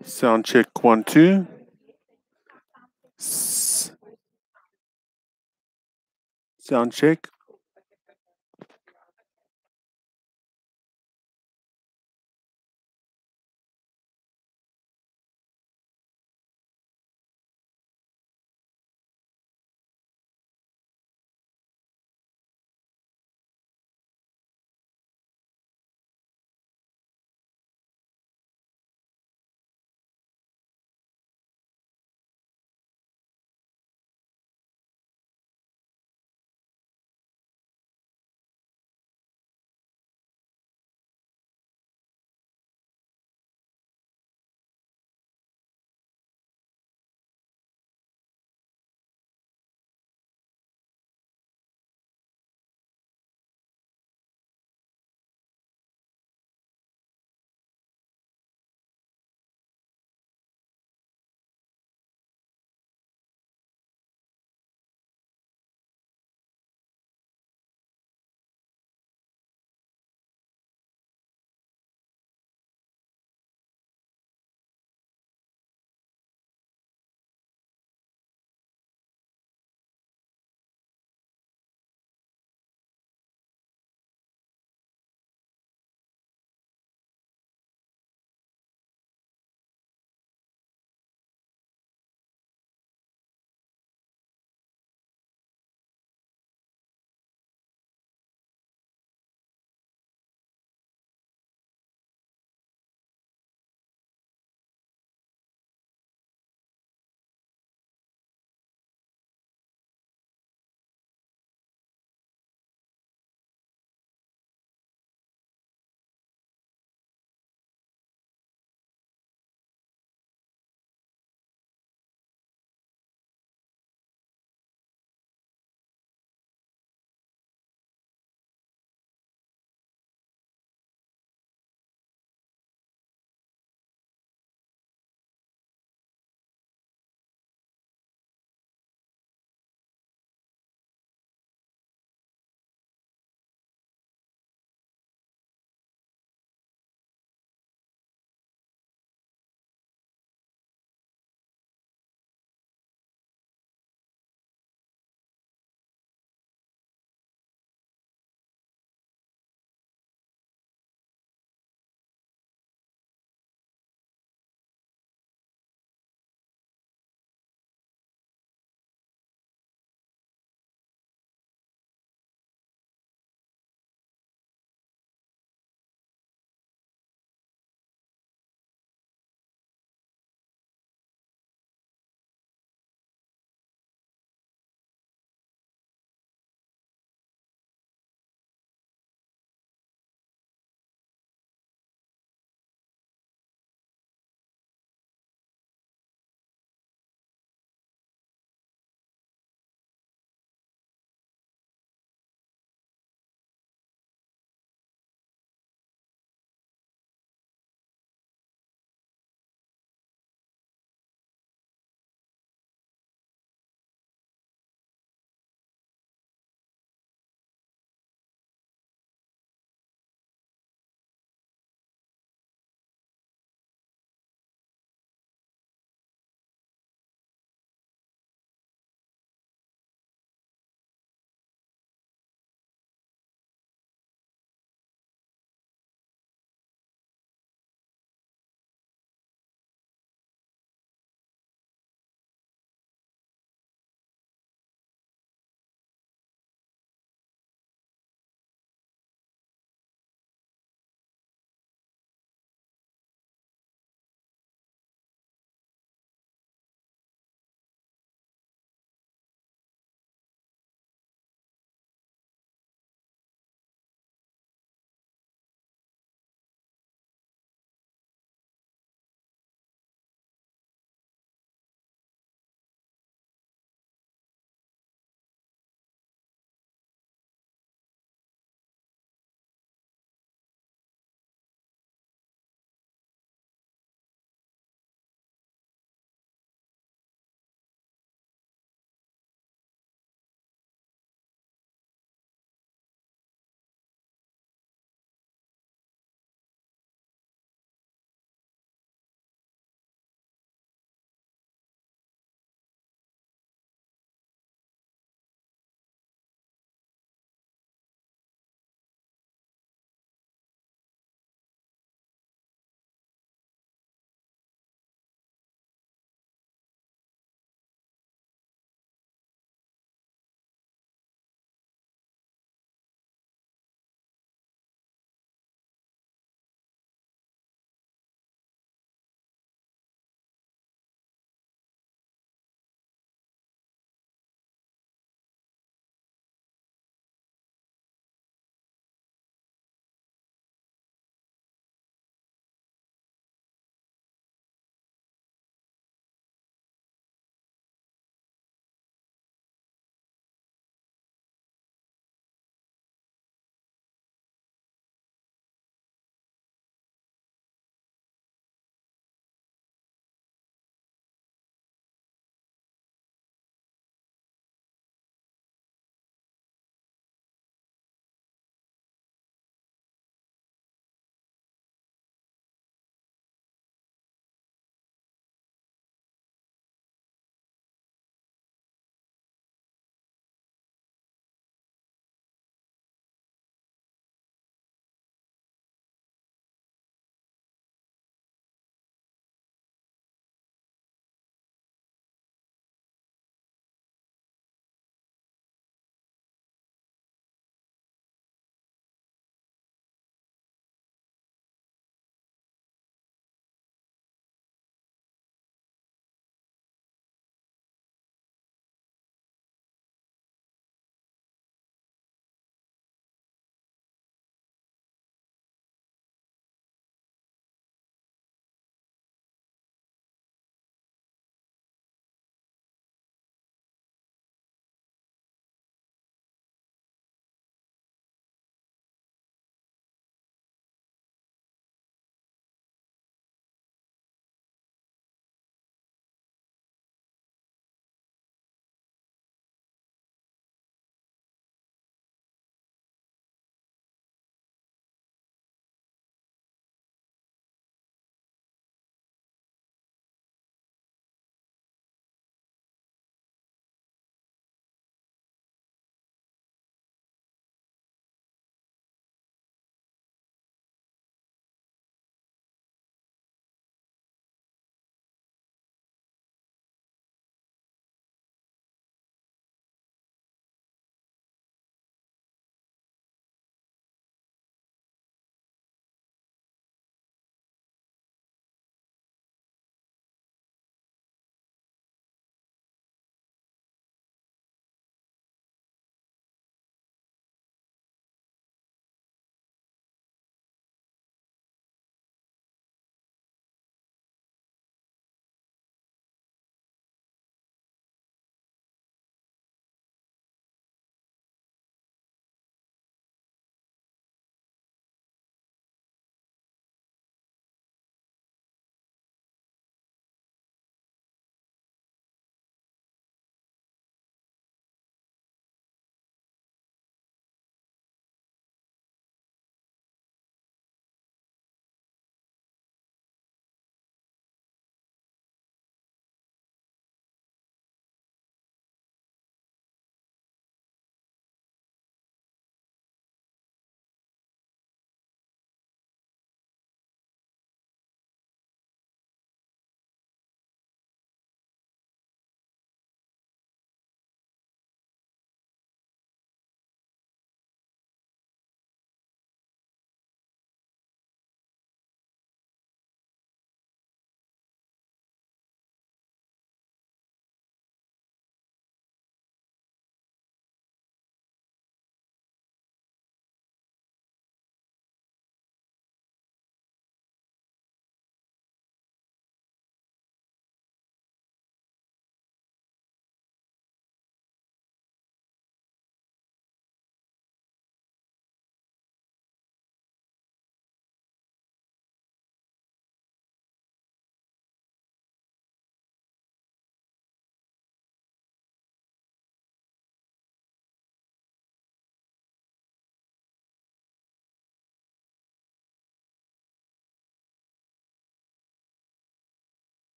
Sound check 1, 2. Sound check.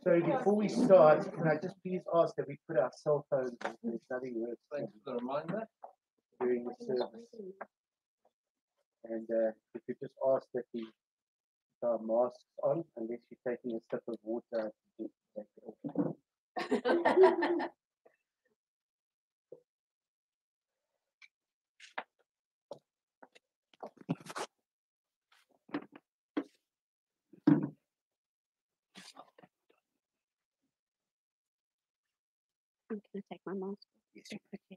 So before we start, can I just please ask that we put our cell phones, there's nothing worse during the service. And if we just ask that we put our masks on, unless you're taking a sip of water, to take it off. I'm going to take my mask off. Yes. Okay.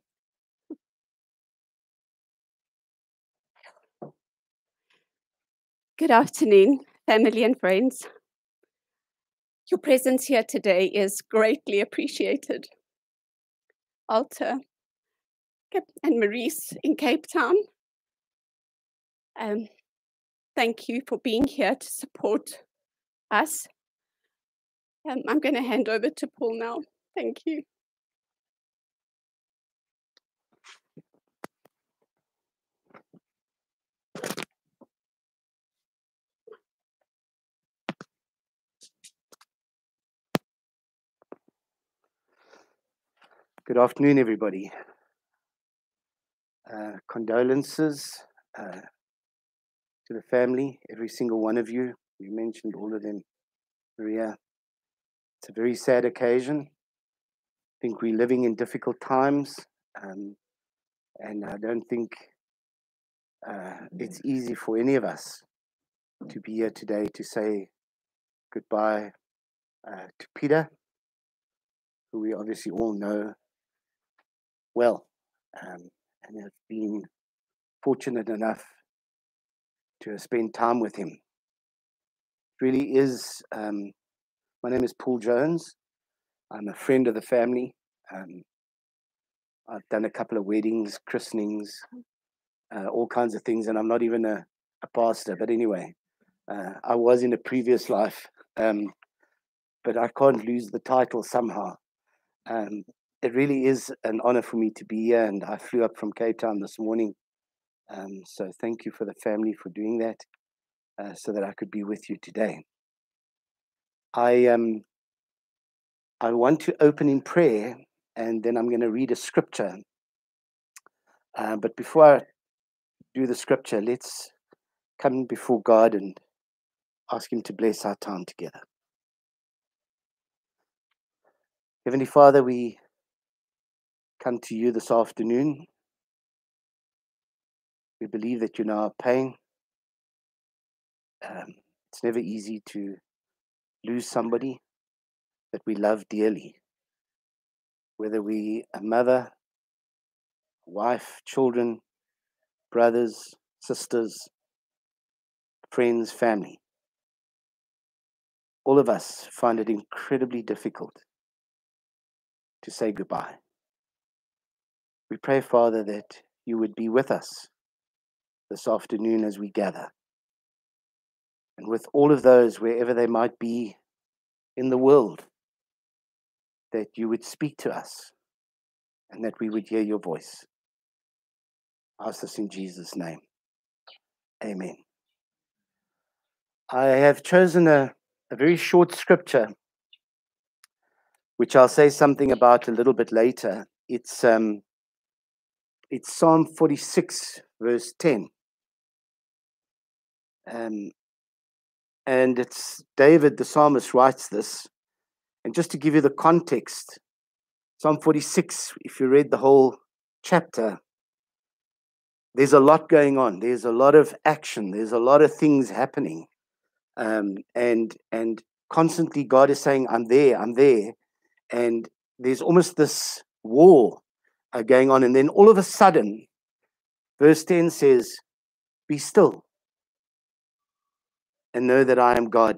Good afternoon, family and friends. Your presence here today is greatly appreciated. Alta and Maurice in Cape Town, thank you for being here to support us. I'm going to hand over to Paul now. Thank you. Good afternoon, everybody. Condolences to the family, every single one of you. You mentioned all of them, Maria. It's a very sad occasion. I think we're living in difficult times, and I don't think it's easy for any of us to be here today to say goodbye to Peter, who we obviously all know well, and have been fortunate enough to spend time with him. It really is. My name is Paul Jones. I'm a friend of the family. I've done a couple of weddings, christenings, all kinds of things, and I'm not even a pastor. But anyway, I was in a previous life, but I can't lose the title somehow. It really is an honor for me to be here, and I flew up from Cape Town this morning. So thank you for the family for doing that, so that I could be with you today. I want to open in prayer, and then I'm going to read a scripture. But before I do the scripture, let's come before God and ask Him to bless our time together. Heavenly Father, we come to you this afternoon. We believe that you know our pain. It's never easy to lose somebody that we love dearly, whether we a mother, wife, children, brothers, sisters, friends, family. All of us find it incredibly difficult to say goodbye. We pray, Father, that you would be with us this afternoon as we gather, and with all of those, wherever they might be in the world, that you would speak to us and that we would hear your voice. I ask this in Jesus' name. Amen. I have chosen a very short scripture, which I'll say something about a little bit later. It's Psalm 46, verse 10. And it's David, the psalmist, writes this. And just to give you the context, Psalm 46, if you read the whole chapter, there's a lot going on. There's a lot of action. There's a lot of things happening. And constantly God is saying, I'm there, I'm there. And there's almost this war going on. And then all of a sudden, verse 10 says, be still and know that I am God.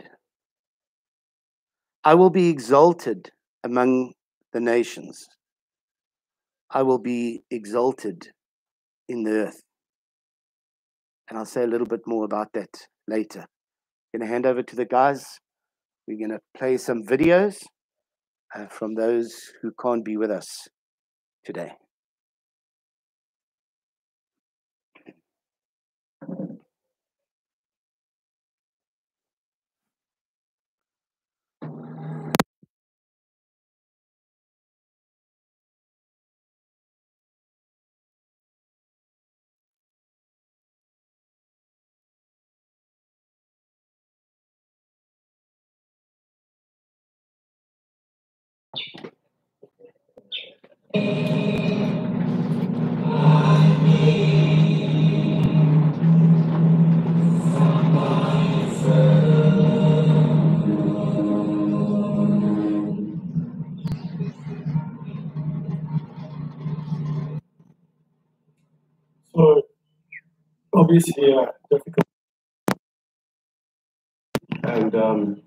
I will be exalted among the nations. I will be exalted in the earth. And I'll say a little bit more about that later. I'm going to hand over to the guys. We're going to play some videos from those who can't be with us today. So, obviously, difficult. And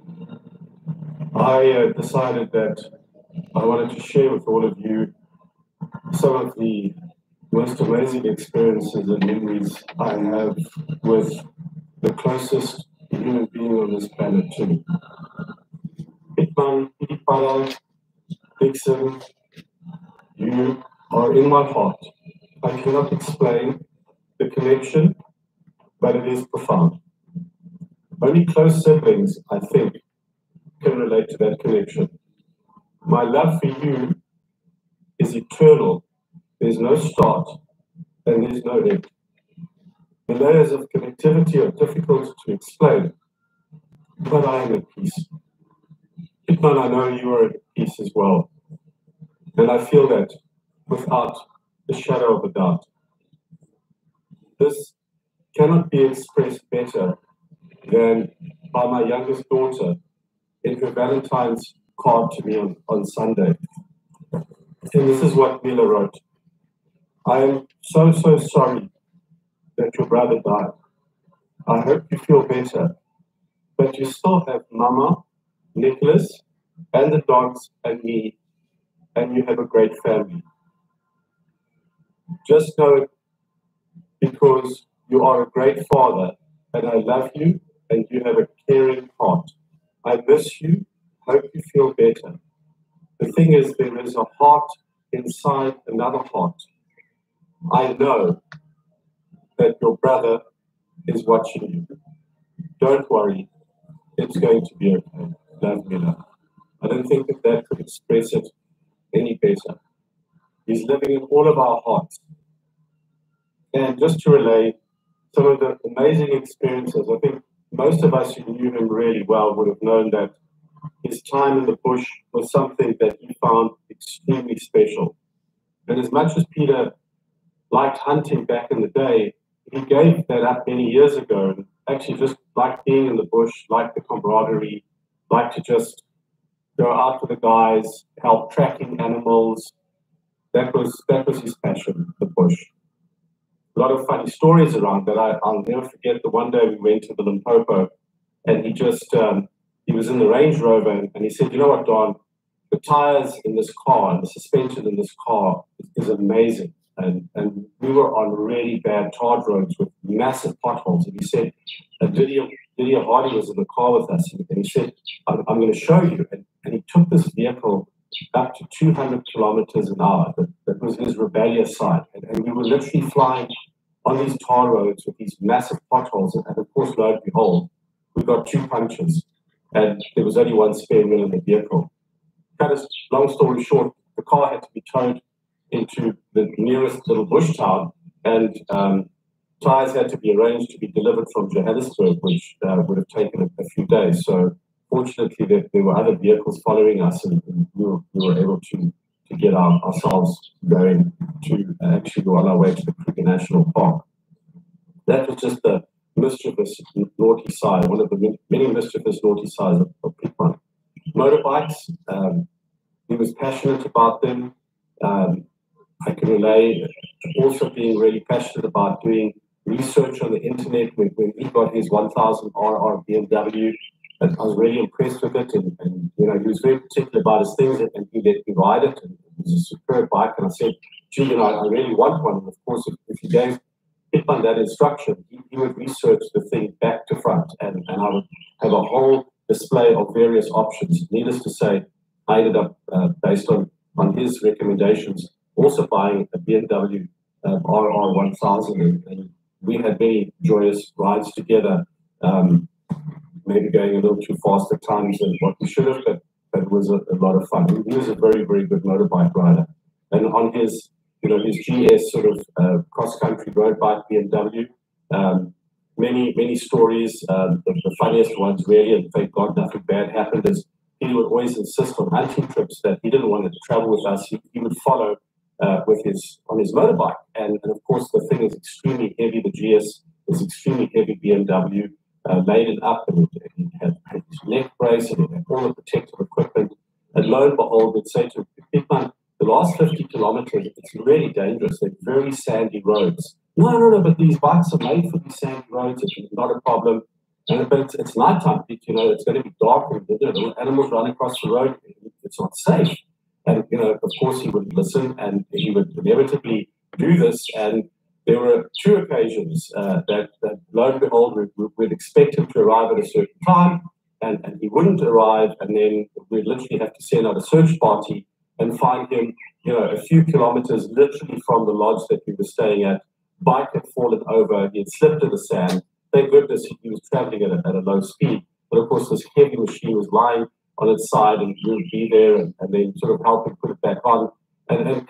I decided that I wanted to share with all of you some of the most amazing experiences and memories I have with the closest human being on this planet to me. Hitman, Pitipala, Dixon, you are in my heart. I cannot explain the connection, but it is profound. Only close siblings, I think, can relate to that connection. My love for you is eternal. There's no start and there's no end. The layers of connectivity are difficult to explain, but I am at peace. Hitman, I know you are at peace as well. And I feel that without a shadow of a doubt. This cannot be expressed better than by my youngest daughter in her Valentine's card to me on Sunday. And this is what Mila wrote. I am so sorry that your brother died. I hope you feel better, but you still have Mama, Nicholas, and the dogs and me, and you have a great family. Just know it because you are a great father, and I love you, and you have a caring heart. I miss you, hope you feel better. The thing is, there is a heart inside another heart. I know that your brother is watching you. Don't worry, it's going to be okay. Love, Mila. I don't think that could express it any better. He's living in all of our hearts. And just to relay some of the amazing experiences, I think most of us who knew him really well would have known that his time in the bush was something that he found extremely special. And as much as Peter liked hunting back in the day, he gave that up many years ago and actually just liked being in the bush, liked the camaraderie, liked to just go out with the guys, help tracking animals. That was his passion, the bush. A lot of funny stories around that. I'll never forget the one day we went to the Limpopo and he was in the Range Rover and he said, you know what, Don, the tires in this car and the suspension in this car is amazing. And we were on really bad tarred roads with massive potholes. And he said, Lydia Hardy was in the car with us. And he said, I'm going to show you. And he took this vehicle up to 200 kilometers an hour. That was his rebellious side. And we were literally flying on these tar roads with these massive potholes. And of course, lo and behold, we got 2 punctures. And there was only 1 spare wheel in the vehicle. Cut a long story short, the car had to be towed into the nearest little bush town, and tires had to be arranged to be delivered from Johannesburg, which would have taken a few days. So fortunately, there were other vehicles following us, and we were able to get ourselves going to actually go on our way to the Kruger National Park. That was just the mischievous, naughty side, one of the many mischievous, naughty sides of Pitman. Motorbikes, he was passionate about them. I can relay also being really passionate about doing research on the internet when he got his 1000RR BMW. And I was really impressed with it. And you know, he was very particular about his things and he let me ride it. And it was a superb bike. And I said, gee, you know, I really want one. And of course, if he gave Hitman that instruction, he would research the thing back to front. And I would have a whole display of various options. Needless to say, I ended up, based on his recommendations, also buying a BMW RR1000, and we had many joyous rides together, maybe going a little too fast at times than what we should have, but it was a lot of fun. He was a very, very good motorbike rider. And on his, you know, his GS sort of cross-country road bike BMW, many stories, the funniest ones really, and thank God nothing bad happened, is he would always insist on hunting trips that he didn't want to travel with us. He would follow on his motorbike. And of course, the thing is extremely heavy. The GS is extremely heavy BMW, laden up, and it had his neck brace, and it had all the protective equipment. And lo and behold, we'd say to Pietman, the last 50 kilometers, it's really dangerous. They're very sandy roads. No, but these bikes are made for these sandy roads. It's not a problem. But it's nighttime, it's going to be dark, and the animals run across the road. It's not safe. And, of course, he would listen, and he would inevitably do this. And there were 2 occasions that lo and behold, we'd expect him to arrive at a certain time, and he wouldn't arrive, and then we'd literally have to send out a search party and find him, a few kilometers literally from the lodge that we were staying at. Bike had fallen over, he had slipped in the sand. Thank goodness he was traveling at a low speed. But of course, this heavy machine was lying on its side, and we would be there and then sort of help him put it back on. And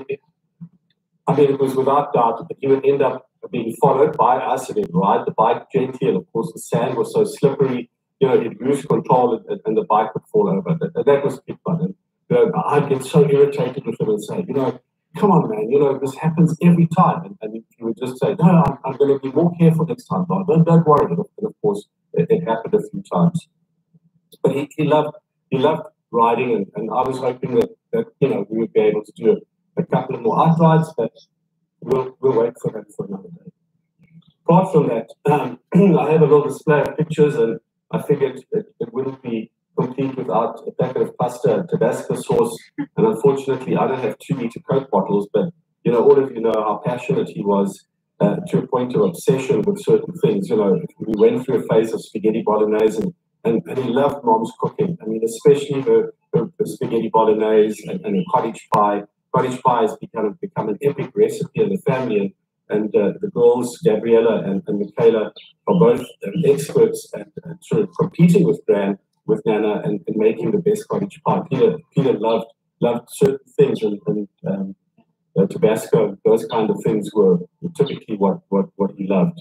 it was without doubt that he would end up being followed by us, and he'd ride the bike gently. And of course, the sand was so slippery, he'd lose control, and the bike would fall over. That was Pietman. And I'd get so irritated with him and say, come on, man, this happens every time. And he would just say, no, I'm going to be more careful next time, Don. Don't worry. And of course, it happened a few times. But he loved riding, and I was hoping that we would be able to do a couple of more outrides, but we'll wait for that for another day. Apart from that, I have a little display of pictures, and I figured it wouldn't be complete without a packet of pasta and Tabasco sauce. And unfortunately, I don't have 2-liter Coke bottles, but all of you know how passionate he was to a point of obsession with certain things. We went through a phase of spaghetti bolognese, and he loved Mom's cooking. Especially her spaghetti bolognese and her cottage pie. Cottage pie has become an epic recipe in the family, and the girls, Gabriella and Michaela, are both experts at sort of competing with Nana and making the best cottage pie. Peter loved certain things, and Tabasco, those kind of things were typically what he loved.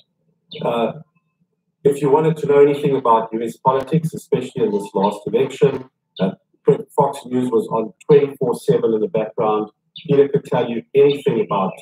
If you wanted to know anything about US politics, especially in this last election, Fox News was on 24/7 in the background. Peter could tell you anything about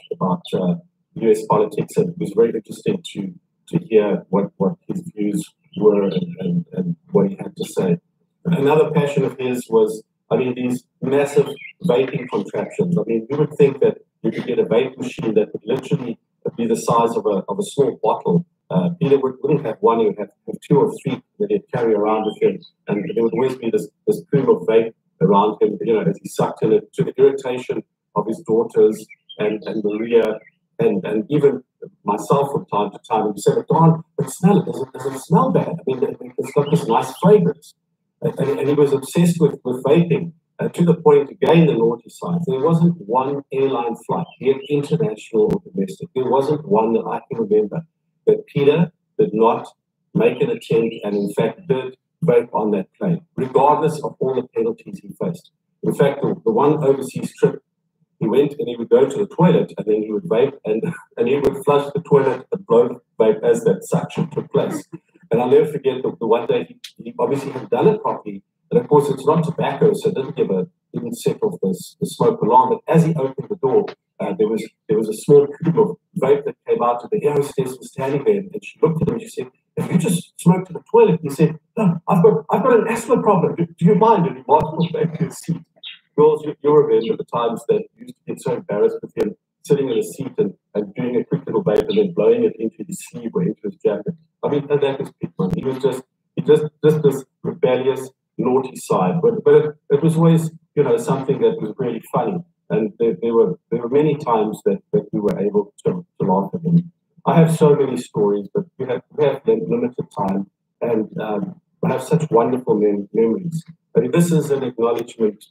US politics, and it was very interesting to hear what his views were and what he had to say. Another passion of his was, these massive vaping contraptions. You would think that you could get a vape machine that would literally be the size of a small bottle. Peter wouldn't have one; he would have 2 or 3 that he'd carry around with him, and there would always be this plume of vape around him, as he sucked in it, to the irritation of his daughters and Maria and even myself from time to time. And he said, "Don, but smell it. Does it smell bad? It's got this nice fragrance." And he was obsessed with vaping to the point, again, the naughty side. There wasn't one airline flight, be it international or domestic. There wasn't one that I can remember that Peter did not make an attempt and, in fact, did vape on that plane, regardless of all the penalties he faced. In fact, the one overseas trip, he went and he would go to the toilet, and then he would vape, and he would flush the toilet and blow the vape as that suction took place. And I'll never forget the one day he obviously had done it properly. And of course, it's not tobacco, so it didn't set off the smoke alarm. But as he opened the door, there was a small cube of vape that came out, and the air hostess was standing there, and she looked at him and she said, "Have you just smoked in the toilet?" He said, "No, I've got an asthma problem. Do you mind?" And he marched back to his seat. Girls, you'll remember the times that you used to get so embarrassed with him sitting in a seat and doing a quick little vape and then blowing it into his sleeve or into his jacket. That was Pietman. He was just this rebellious, naughty side. But it was always, something that was really funny. And there were many times that we were able to laugh at him. I have so many stories, but we have limited time, and I have such wonderful memories. This is an acknowledgement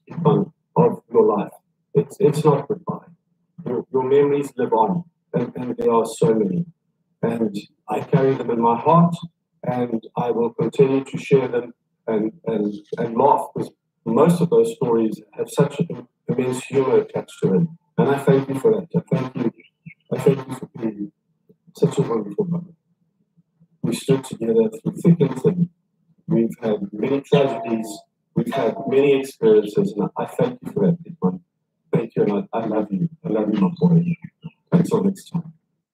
of your life. It's not goodbye. Your memories live on, and there are so many. And I carry them in my heart, and I will continue to share them and laugh, because most of those stories have such immense humor attached to them. And I thank you for that. I thank you for being such a wonderful brother. We stood together through thick and thin. We've had many tragedies. We've had many experiences, and I thank you for that, Dietmar. Thank you, and I love you. I love you, my boy. Until next time.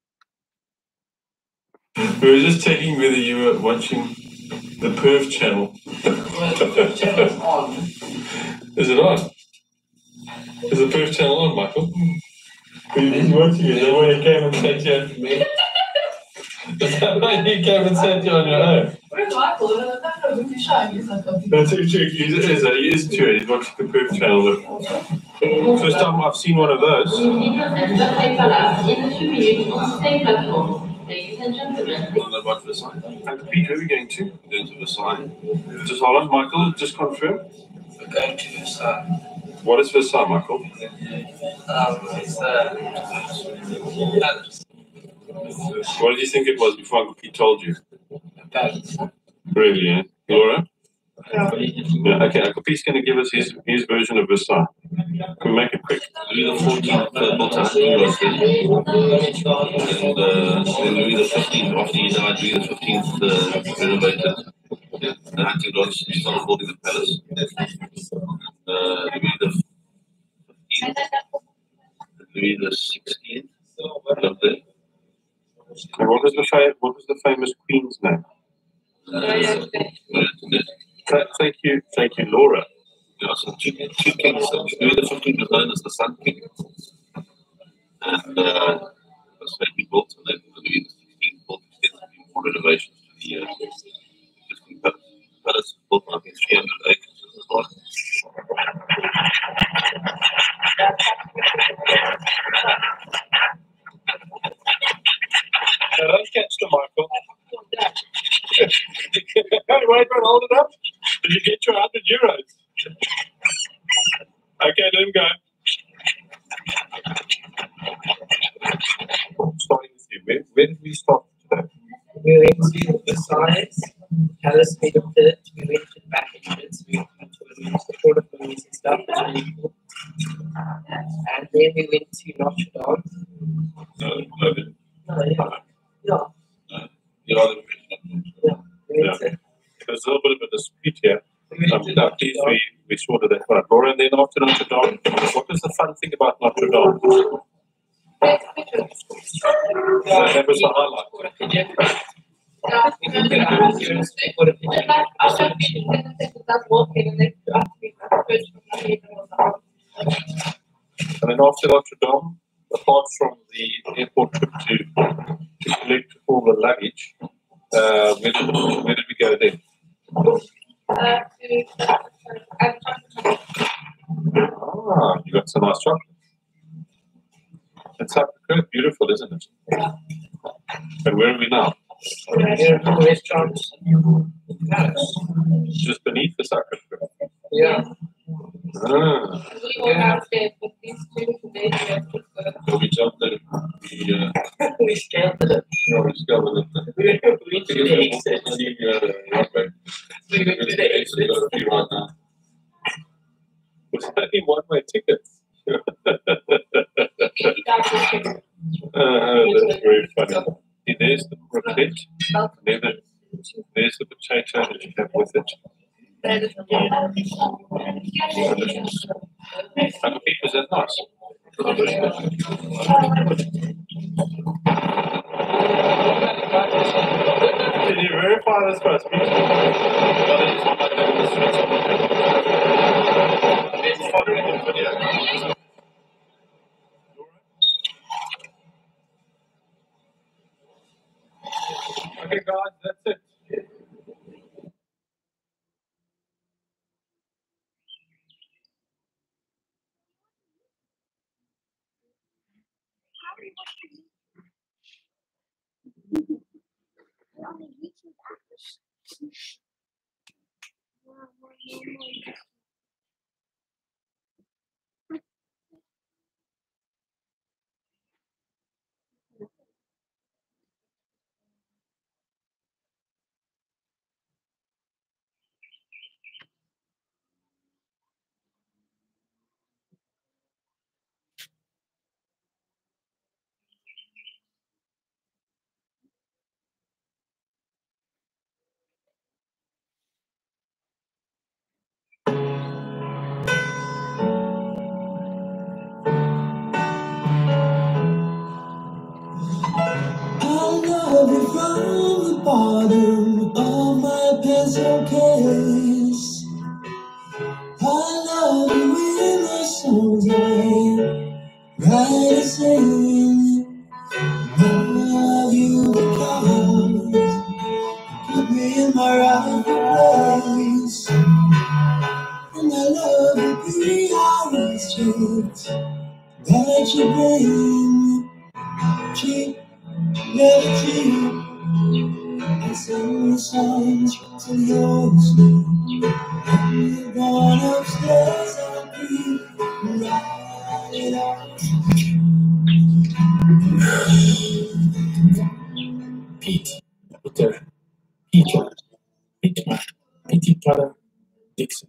We were just checking whether you were watching the Perth channel. The Perth channel's on. Is it on? Is the Perth channel on, Michael? He's watching it. Is that why you came and sat here? Is that why you came and sat here on your own? Where's Michael? That's true. He is true. He's watching the Perth channel. First time I've seen one of those. Ladies and gentlemen. About Versailles. And Pete, where are we going to? We're going to Versailles. Just hold on, Michael. Just confirm. We're going to Versailles. What is Versailles, Michael? It's palace. What did you think it was before Uncle Pete told you? A palace. Really, eh? Laura? Yeah, okay, Uncle Pete's going to give us his version of Versailles. Can we make it quick? Louis XIV built our king was there. And then Louis XV, after he died, Louis XV renovated the hunting lodge. He started building the palace. Louis XVI lived there. And what was the famous queen's name? Thank you, Laura. Yeah, so two kings. Louis XV was known as the Sun King, and that's when he built, and then Louis XVI built extensively more renovations to the existing palace. Built on 300 acres as well. Don't catch the Michael. Wait, hold it up. Did you get your €100? Okay, let him go. Starting with you. Where did we stop today? We went to Versailles, Palace made of dirt, we went to the back entrance, we went to support of police and stuff, which was really cool. And then we went to Notre Dame. No. There's a little bit of a dispute here. We sorted that one. Laura, and then after Notre Dame, what was the fun thing about Notre Dame? That was the highlight. And then after Notre Dame, apart from the airport trip to collect all the luggage, where did we go then? You got some nice chocolate. It's beautiful, isn't it? Yeah. And where are we now? We're in a restaurant in Paris. Just beneath the Sacre Coeur. Yeah. So we jumped in. We scaled it. No, we scaled it. We went to the exit. We went to the exit. Right now. It's only one-way tickets. That's very funny. There's the raclette. There's the potato that you have with it. Uncle Pete, was that nice? Did you verify this first? Okay, guys, that's it. from the bottom of my pencil case. I love you when the songs I write and sing. I love you because put me in my rightful place. And I love the 3 hours straight that you bring. Cheap, never cheap. I sing the songs till you're asleep. You're gone upstairs and creep right it up. Peter Platter, Dixon.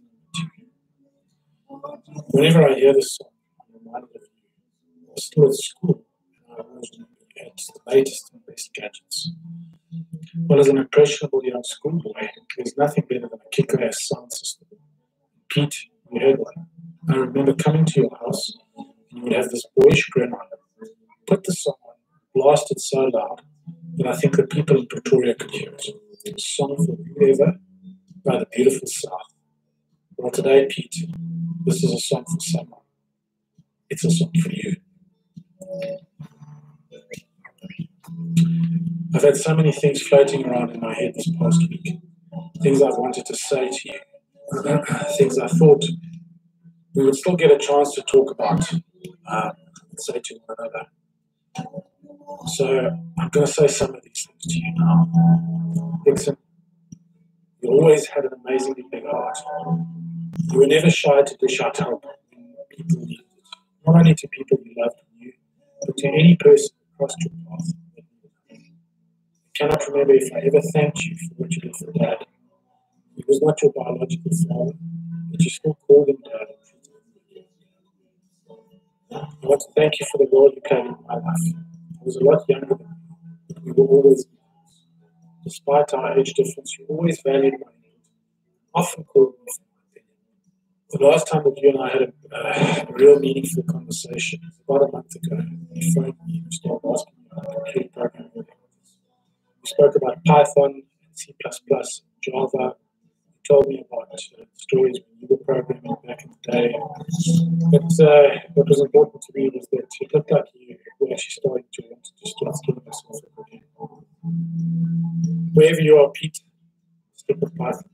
Whenever I hear this song, I'm reminded of you. I was still at school, and I always remember you had the latest and best gadgets. Well, as an impressionable young schoolboy, there's nothing better than a kick-ass sound system. Pete, you heard one. I remember coming to your house, and you would have this boyish grin on it. Put the song on, blast it so loud that I think the people in Pretoria could hear it. A song for whoever by the beautiful South. Well, today, Pete, this is a song for someone. It's a song for you. I've had so many things floating around in my head this past week. Things I've wanted to say to you. Things I thought we would still get a chance to talk about and say to one another. So I'm going to say some of these things to you now. Dixon, you always had an amazingly big heart. You were never shy to dish out help when people needed it. Not only to people you loved and knew, but to any person who crossed your path. I cannot remember if I ever thanked you for what you did for Dad. He was not your biological father, but you still called him Dad. I want to thank you for the role you played in my life. I was a lot younger than you, but we were always equals. Despite our age difference, you always valued my input, often called me for my opinion. The last time that you and I had a real meaningful conversation was about a month ago. You phoned me and started asking me about computer programming languages. We spoke about Python, C++, Java. You told me about stories when you were programming back in the day. But what was important to me was that it looked like you were actually starting to want to start skilling yourself again. Wherever you are, Pete, stick with Python.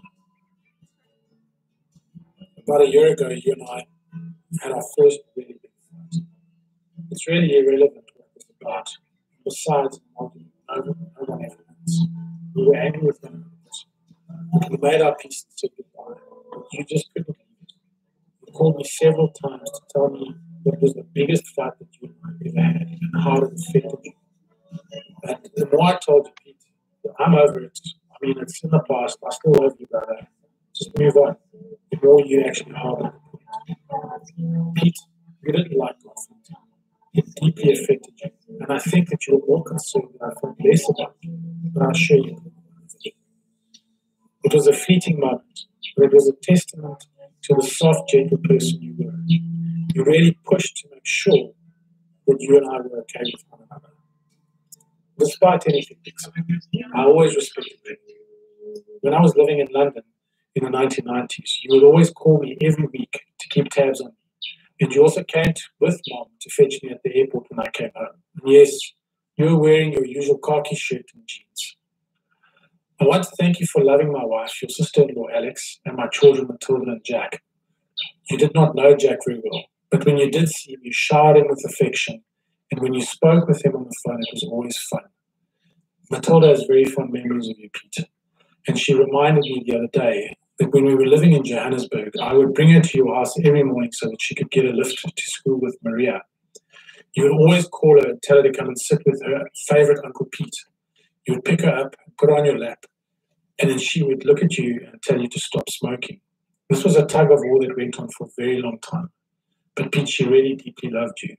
About a year ago, you and I had our first really big fight. It's really irrelevant what it was about. Besides an argument, no one ever wins. We were angry with one another. We made our peace and said goodbye. You just couldn't leave it. You called me several times to tell me what was the biggest fight that you and I ever had and how it affected you. And the more I told you, Pete, I'm over it. I mean, it's in the past. I still love you, brother. Just move on. The more you actually harbored it. Pete, you didn't like conflict. It deeply affected you. And I think that you were more concerned that I felt less about you. But I'll show you. It was a fleeting moment, but it was a testament to the soft, gentle person you were. You really pushed to make sure that you and I were okay with one another. Despite anything, Dixon, I always respected you. When I was living in London in the 1990s, you would always call me every week to keep tabs on me. And you also came with Mom to fetch me at the airport when I came home. And yes, you were wearing your usual khaki shirt and jeans. I want to thank you for loving my wife, your sister-in-law Alex, and my children Matilda and Jack. You did not know Jack very well, but when you did see him, you showered him with affection, and when you spoke with him on the phone, it was always fun. Matilda has very fond memories of you, Pete, and she reminded me the other day that when we were living in Johannesburg, I would bring her to your house every morning so that she could get a lift to school with Maria. You would always call her and tell her to come and sit with her favorite Uncle Pete. You would pick her up, put her on your lap, and then she would look at you and tell you to stop smoking. This was a tug of war that went on for a very long time. But Pete, she really deeply loved you.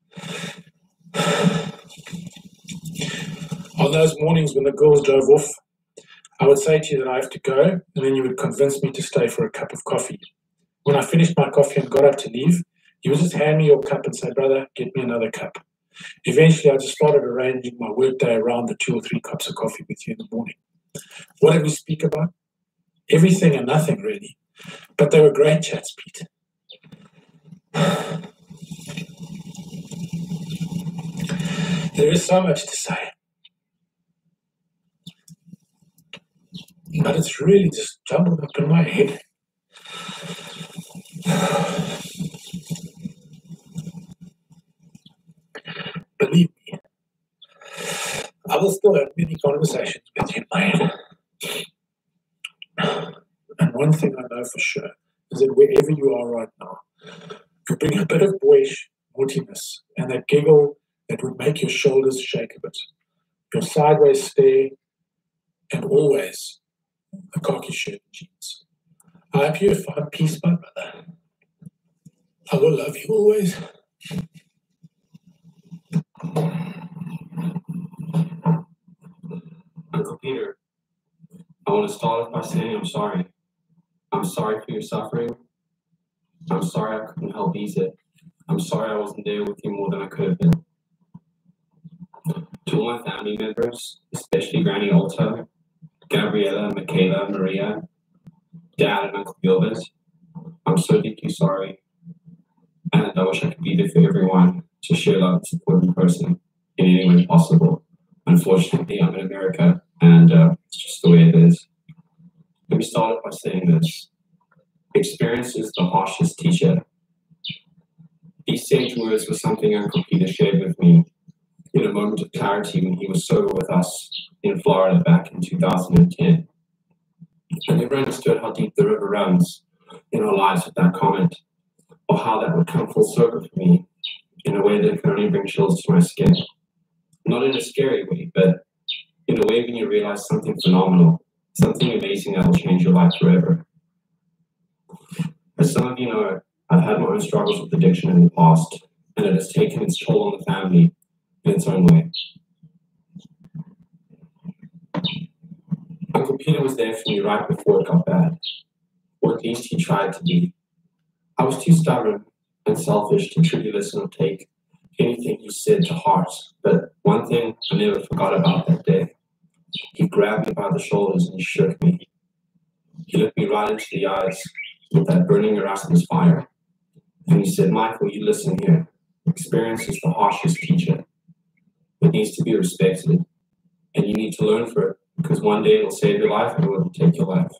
On those mornings when the girls drove off, I would say to you that I have to go, and then you would convince me to stay for a cup of coffee. When I finished my coffee and got up to leave, you would just hand me your cup and say, brother, get me another cup. Eventually, I just started arranging my workday around the 2 or 3 cups of coffee with you in the morning. What did we speak about? Everything and nothing, really. But they were great chats, Pete. There is so much to say. But it's really just jumbled up in my head. Believe me, I will still have many conversations with you, mate. And one thing I know for sure is that wherever you are right now, you bring a bit of boyish naughtiness and that giggle that would make your shoulders shake a bit. Your sideways stare, and always a khaki shirt and jeans. I hope you have found peace, my brother. I will love you always. Uncle Peter, I want to start off by saying I'm sorry. I'm sorry for your suffering. I'm sorry I couldn't help ease it. I'm sorry I wasn't there with you more than I could have been. To all my family members, especially Granny Alta, Gabriella, Michaela, Maria, Dad, and Uncle Gilbert, I'm so deeply sorry. And I wish I could be there for everyone to share love and support in person in any way possible. Unfortunately, I'm in America, and it's just the way it is. Let me start off by saying this. Experience is the harshest teacher. These sage words were something Uncle Peter shared with me in a moment of clarity when he was sober with us in Florida back in 2010. I never understood how deep the river runs in our lives with that comment, or how that would come full circle for me in a way that could only bring chills to my skin. Not in a scary way, but in a way when you realize something phenomenal, something amazing that will change your life forever. As some of you know, I've had my own struggles with addiction in the past, and it has taken its toll on the family in its own way. Uncle Peter was there for me right before it got bad, or at least he tried to be. I was too stubborn and selfish to truly listen or take anything he said to heart, but one thing I never forgot about that day. He grabbed me by the shoulders and he shook me. He looked me right into the eyes with that burning Erasmus fire. And he said, Michael, you listen here. Experience is the harshest teacher. It needs to be respected. And you need to learn for it, because one day it'll save your life and it will take your life.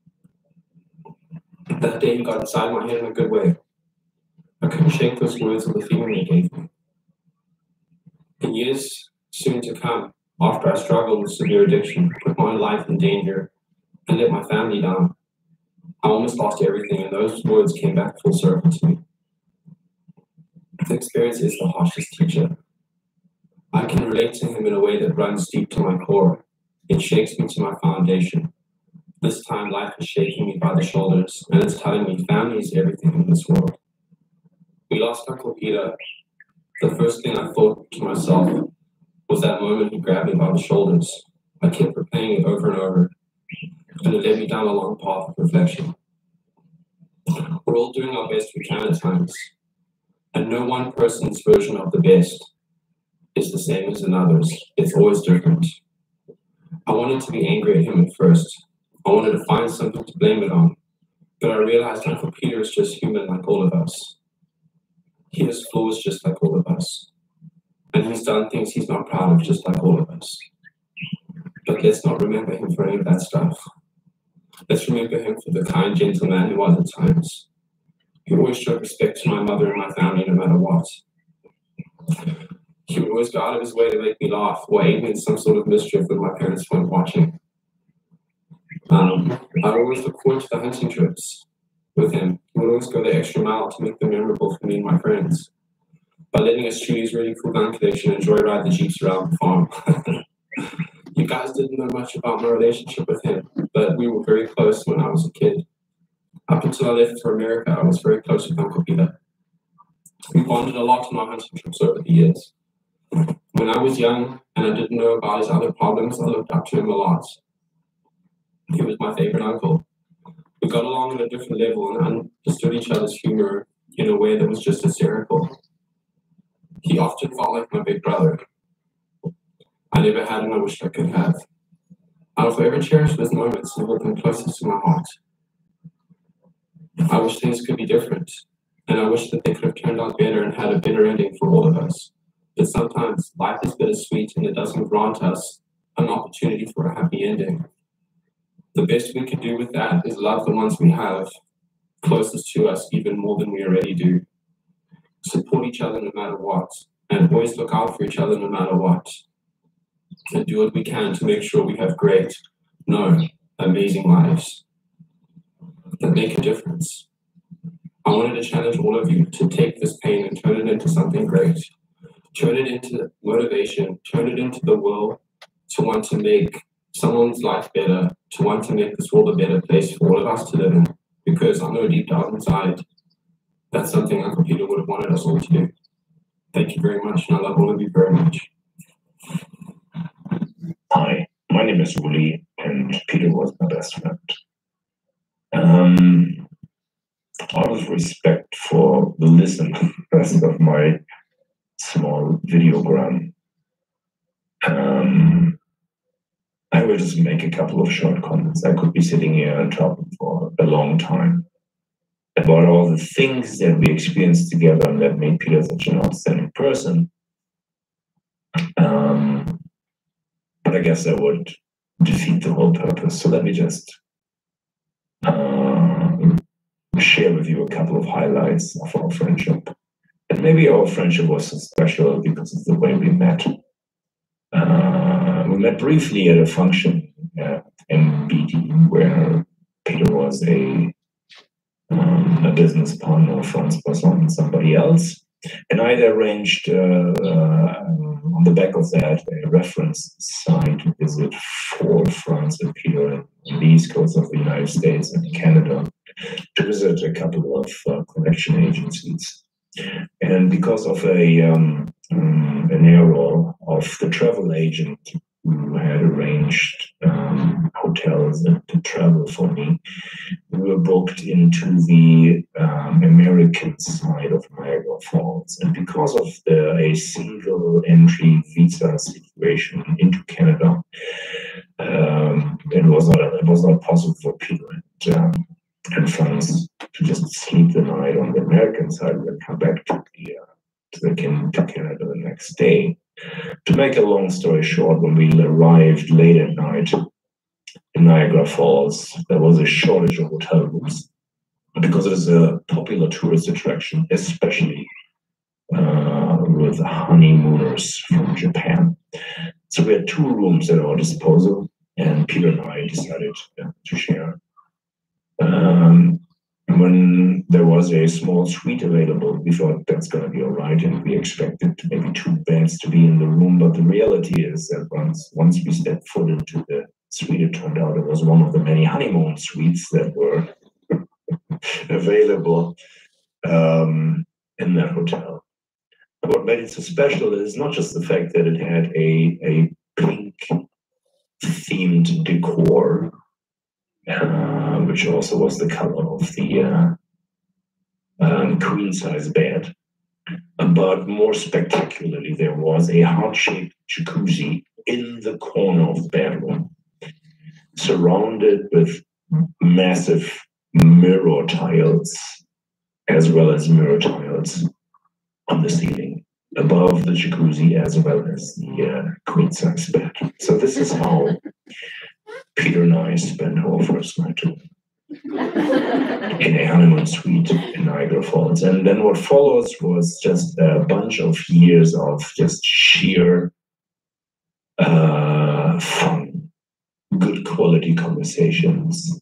That day he got inside my head in a good way. I couldn't shake those words or the feeling they gave me. In years soon to come, after I struggled with severe addiction, put my life in danger, and let my family down, I almost lost everything, and those words came back full circle to me. The experience is the harshest teacher. I can relate to him in a way that runs deep to my core. It shakes me to my foundation. This time life is shaking me by the shoulders, and it's telling me family is everything in this world. We lost Uncle Peter. The first thing I thought to myself was that moment he grabbed me by the shoulders. I kept replaying it over and over, and it led me down a long path of reflection. We're all doing our best we can at times, and no one person's version of the best is the same as another's. It's always different. I wanted to be angry at him at first. I wanted to find something to blame it on, but I realized Uncle Peter is just human like all of us. He has flaws just like all of us, and he's done things he's not proud of just like all of us. But let's not remember him for any of that stuff. Let's remember him for the kind, gentle man he was at times. He always showed respect to my mother and my family no matter what. He would always go out of his way to make me laugh or aid me in some sort of mischief when my parents weren't watching. I'd always look forward to the hunting trips with him. He would always go the extra mile to make them memorable for me and my friends, by letting us choose really cool gun collection and joyride the jeeps around the farm. You guys didn't know much about my relationship with him, but we were very close when I was a kid. Up until I left for America, I was very close with Uncle Peter. We bonded a lot on our hunting trips over the years. When I was young and I didn't know about his other problems, I looked up to him a lot. He was my favorite uncle. We got along on a different level and understood each other's humor in a way that was just hysterical. He often felt like my big brother. I never had and I wished I could have. I'll forever cherish those moments and hold them closest to my heart. I wish things could be different, and I wish that they could have turned out better and had a better ending for all of us. But sometimes life is bittersweet and it doesn't grant us an opportunity for a happy ending. The best we can do with that is love the ones we have closest to us even more than we already do. Support each other no matter what, and always look out for each other no matter what. And do what we can to make sure we have great, amazing lives that make a difference. I wanted to challenge all of you to take this pain and turn it into something great. Turn it into motivation, turn it into the will to want to make someone's life better, to want to make this world a better place for all of us to live in. Because I know deep down inside, that's something Uncle Peter would have wanted us all to do. Thank you very much, and I love all of you very much. Hi, my name is Uli, and Peter was my best friend. Out of respect for the listeners of my small videogram, I will just make a couple of short comments. I could be sitting here and talking for a long time about all the things that we experienced together and that made Peter such an outstanding person. But I guess that would defeat the whole purpose. So let me just share with you a couple of highlights of our friendship. And maybe our friendship was so special because of the way we met. We met briefly at a function at MBD where Peter was a business partner of Franz Boson and somebody else. And I had arranged on the back of that a reference site visit for Franz and Peter on the east coast of the United States and Canada to visit a couple of collection agencies. And because of an error of the travel agent who had arranged hotels and to travel for me, we were booked into the American side of Niagara Falls. And because of a single entry visa situation into Canada, it was not possible for Peter and Franz to just sleep the night on the American side and then come back to Canada the next day. To make a long story short, when we arrived late at night in Niagara Falls, there was a shortage of hotel rooms because it is a popular tourist attraction, especially with honeymooners from Japan. So we had 2 rooms at our disposal, and Peter and I decided to share. When there was a small suite available, we thought that's going to be all right, and we expected maybe 2 beds to be in the room. But the reality is that once we stepped foot into the suite, it turned out it was one of the many honeymoon suites that were available in that hotel. And what made it so special is not just the fact that it had a pink themed decor, which also was the color of the queen-size bed. But more spectacularly, there was a heart-shaped jacuzzi in the corner of the bedroom, surrounded with massive mirror tiles, as well as mirror tiles on the ceiling, above the jacuzzi, as well as the queen-size bed. So this is how Peter and I spent our first night together in a honeymoon suite in Niagara Falls. And then what follows was just a bunch of years of just sheer fun, good quality conversations,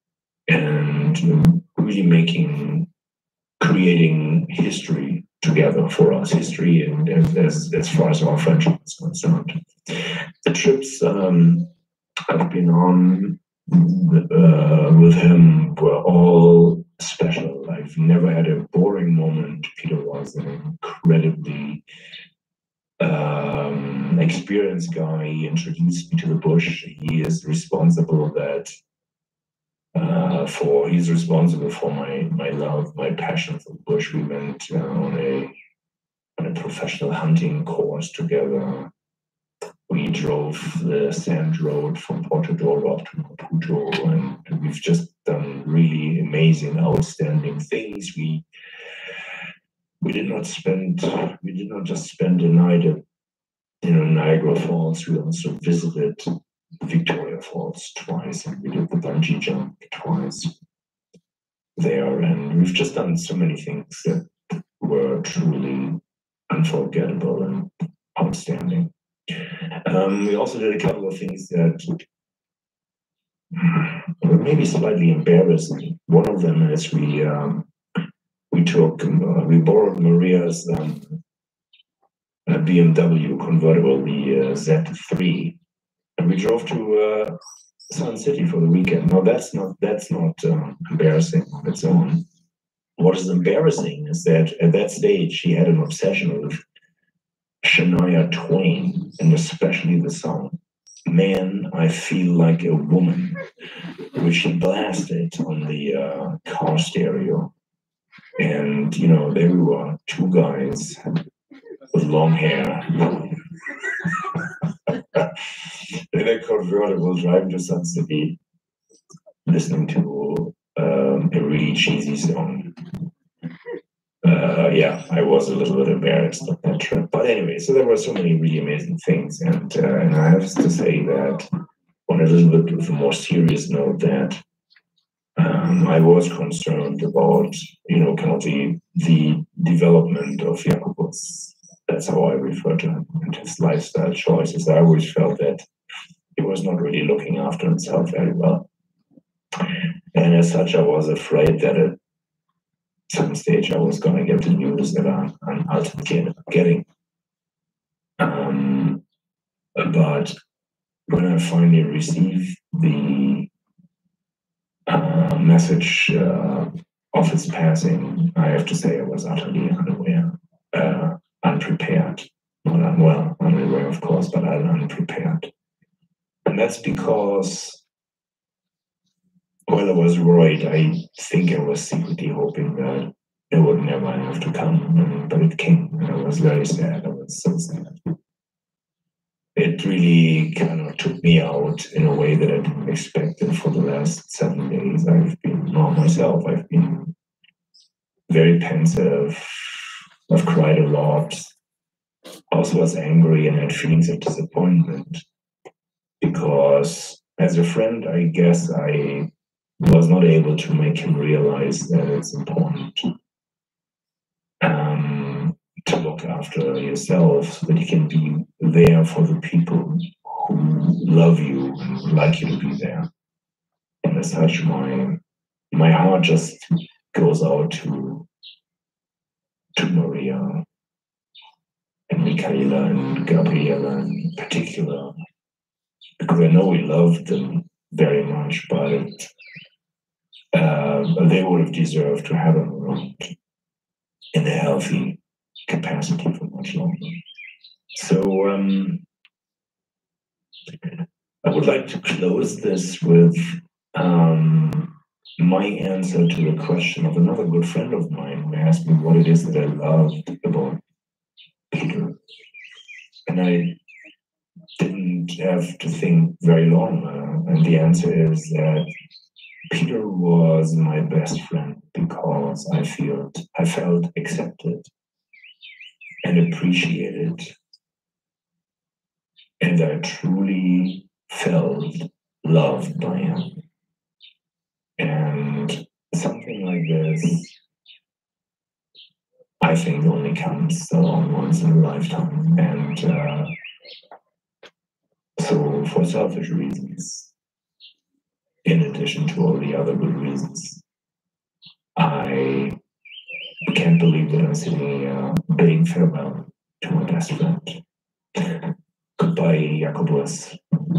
and really creating history together for us, history and as far as our friendship is concerned. The trips I've been on with him were all special. I've never had a boring moment. Peter was an incredibly experienced guy. He introduced me to the bush. He is responsible for my love, my passion for the bush. We went on on a professional hunting course together. We drove the sand road from Portugal up to Maputo, and we've just done really amazing, outstanding things. We did not just spend a night at Niagara Falls. We also visited Victoria Falls twice, and we did the bungee jump twice there. And we've just done so many things that were truly unforgettable and outstanding. We also did a couple of things that were maybe slightly embarrassing. One of them is we borrowed Maria's BMW convertible, the Z3, and we drove to Sun City for the weekend. Now that's not embarrassing on its own. What is embarrassing is that at that stage she had an obsession with Shania Twain, and especially the song "Man, I Feel Like a Woman," which she blasted on the car stereo. And there we were, two guys with long hair in a convertible driving to Sun City, listening to a really cheesy song. I was a little bit embarrassed on that trip. But anyway, so there were so many really amazing things. And I have to say that on a little bit of a more serious note that I was concerned about, kind of the development of Jakobus. That's how I refer to him and his lifestyle choices. I always felt that he was not really looking after himself very well. And as such, I was afraid that at some stage I was going to get the news that I'm ultimately getting. But when I finally received the message of his passing, I have to say I was utterly unaware, unprepared. Not unwell, unaware of course, but unprepared. And that's because, I was worried. I think I was secretly hoping that it would never have to come, but it came, and I was very sad. I was so sad. It really kind of took me out in a way that I didn't expect. And for the last 7 days, I've been very pensive. I've cried a lot. Also was angry and had feelings of disappointment because as a friend, I guess I was not able to make him realize that it's important to look after yourself so that you can be there for the people who love you and would like you to be there. And as such, my heart just goes out to Maria and Michaela and Gabriela in particular, because I know we loved them very much, but they would have deserved to have them around in a healthy capacity for much longer. So I would like to close this with my answer to the question of another good friend of mine who asked me what it is that I loved about Peter. And I didn't have to think very long. And the answer is that Peter was my best friend because I felt accepted and appreciated. And I truly felt loved by him. And something like this, I think, only comes along once in a lifetime. And so for selfish reasons, in addition to all the other good reasons, I can't believe that I'm sitting here bidding farewell to my best friend. Goodbye, Jakobus.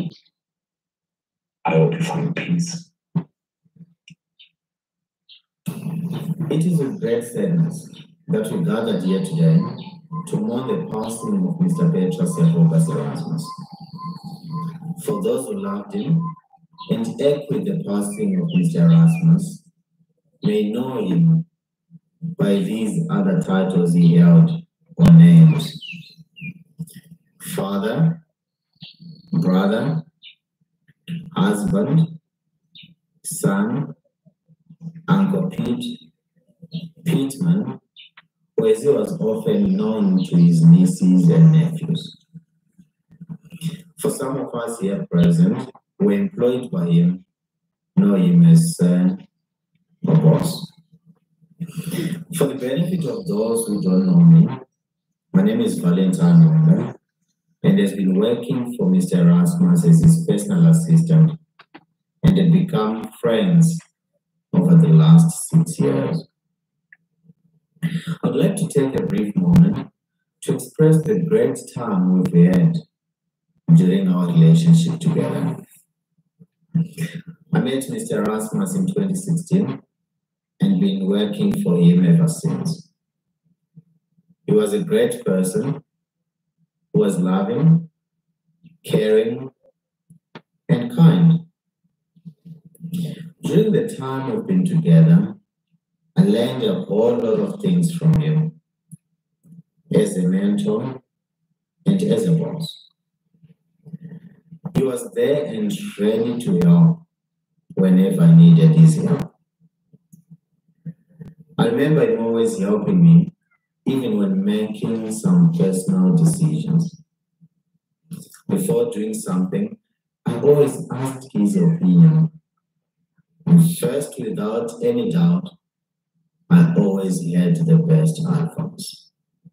I hope you find peace. It is with great sadness that we gathered here today to mourn the passing of Mr. Petrus Jakobus Erasmus. For those who loved him and echoed the passing of Mr. Erasmus may know him by these other titles he held or names. Father, brother, husband, son, Uncle Pete, Pittman, or as he was often known to his nieces and nephews. For some of us here present who were employed by him, know him as son or boss. For the benefit of those who don't know me, my name is Valentine Wanda, and has been working for Mr. Erasmus as his personal assistant, and had become friends over the last 6 years. I'd like to take a brief moment to express the great time we've had during our relationship together. I met Mr. Erasmus in 2016 and been working for him ever since. He was a great person who was loving, caring, and kind. During the time we've been together, I learned a whole lot of things from him as a mentor and as a boss. He was there and ready to help whenever I needed his help. I remember him always helping me, even when making some personal decisions. Before doing something, I always asked his opinion. And first, without any doubt, I always had the best advice.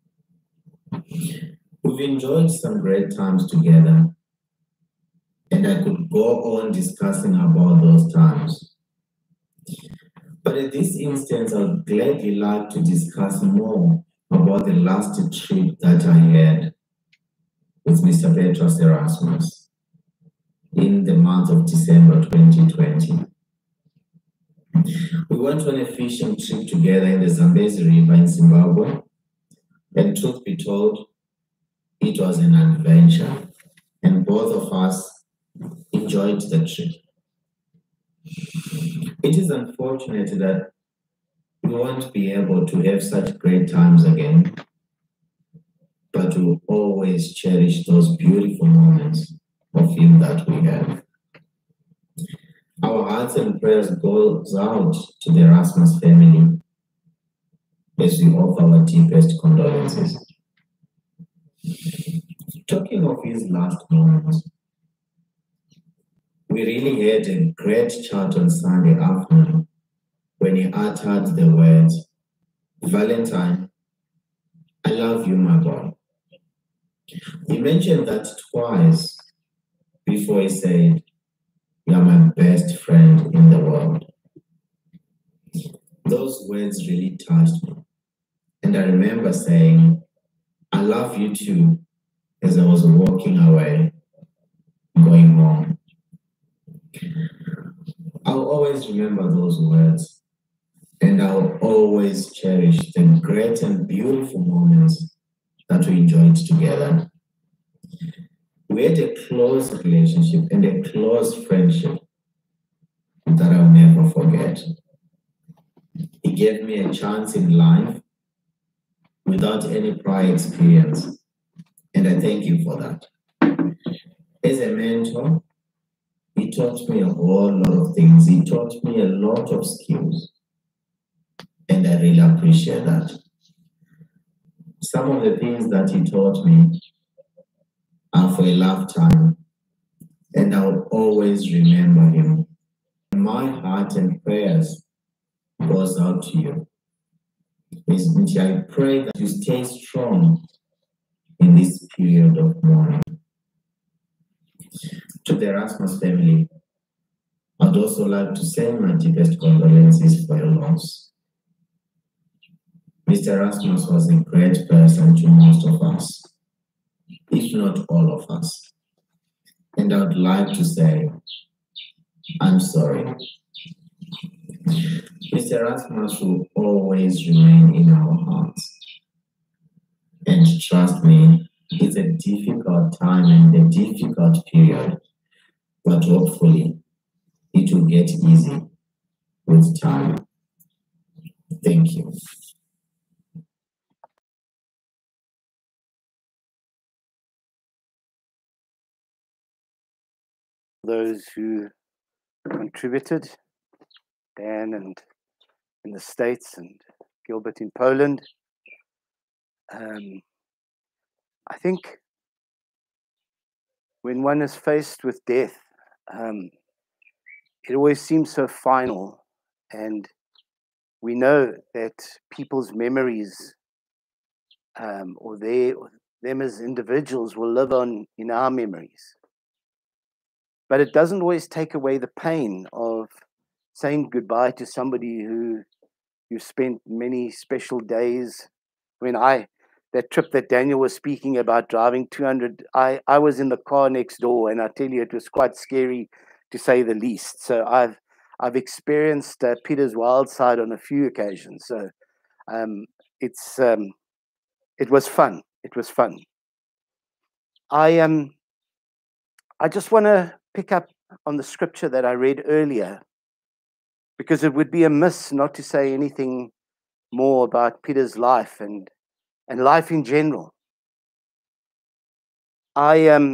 We've enjoyed some great times together, and I could go on discussing about those times. But at this instance, I would gladly like to discuss more about the last trip that I had with Mr. Petros Erasmus in the month of December 2020. We went on a fishing trip together in the Zambezi River in Zimbabwe, and truth be told, it was an adventure, and both of us enjoyed the trip. It is unfortunate that we won't be able to have such great times again, but we'll always cherish those beautiful moments of him that we have. Our hearts and prayers goes out to the Erasmus family as we offer our deepest condolences. Talking of his last moments, we really had a great chat on Sunday afternoon when he uttered the words, "Valentine, I love you, my boy." He mentioned that twice before he said, "You're my best friend in the world." Those words really touched me. And I remember saying, "I love you too," as I was walking away, going home. I'll always remember those words, and I'll always cherish the great and beautiful moments that we enjoyed together. We had a close relationship and a close friendship that I'll never forget. He gave me a chance in life without any prior experience, and I thank him for that. As a mentor, he taught me a whole lot of things. He taught me a lot of skills, and I really appreciate that. Some of the things that he taught me are for a lifetime, and I'll always remember him. My heart and prayers goes out to you. I pray that you stay strong in this period of mourning. To the Erasmus family, I'd also like to send my deepest condolences for your loss. Mr. Erasmus was a great person to most of us, if not all of us. And I would like to say, I'm sorry. Mr. Erasmus will always remain in our hearts. And trust me, it's a difficult time and a difficult period, but hopefully it will get easy with time. Thank you. those who contributed, Dan and in the States and Gilbert in Poland. I think when one is faced with death, it always seems so final, and we know that people's memories or them as individuals will live on in our memories. But it doesn't always take away the pain of saying goodbye to somebody who you spent many special days. That trip that Daniel was speaking about, driving 200, I was in the car next door, and I tell you, it was quite scary to say the least. So I've experienced Peter's wild side on a few occasions. So it was fun. It was fun. I just want to pick up on the scripture that I read earlier, because it would be amiss not to say anything more about Peter's life and life in general. About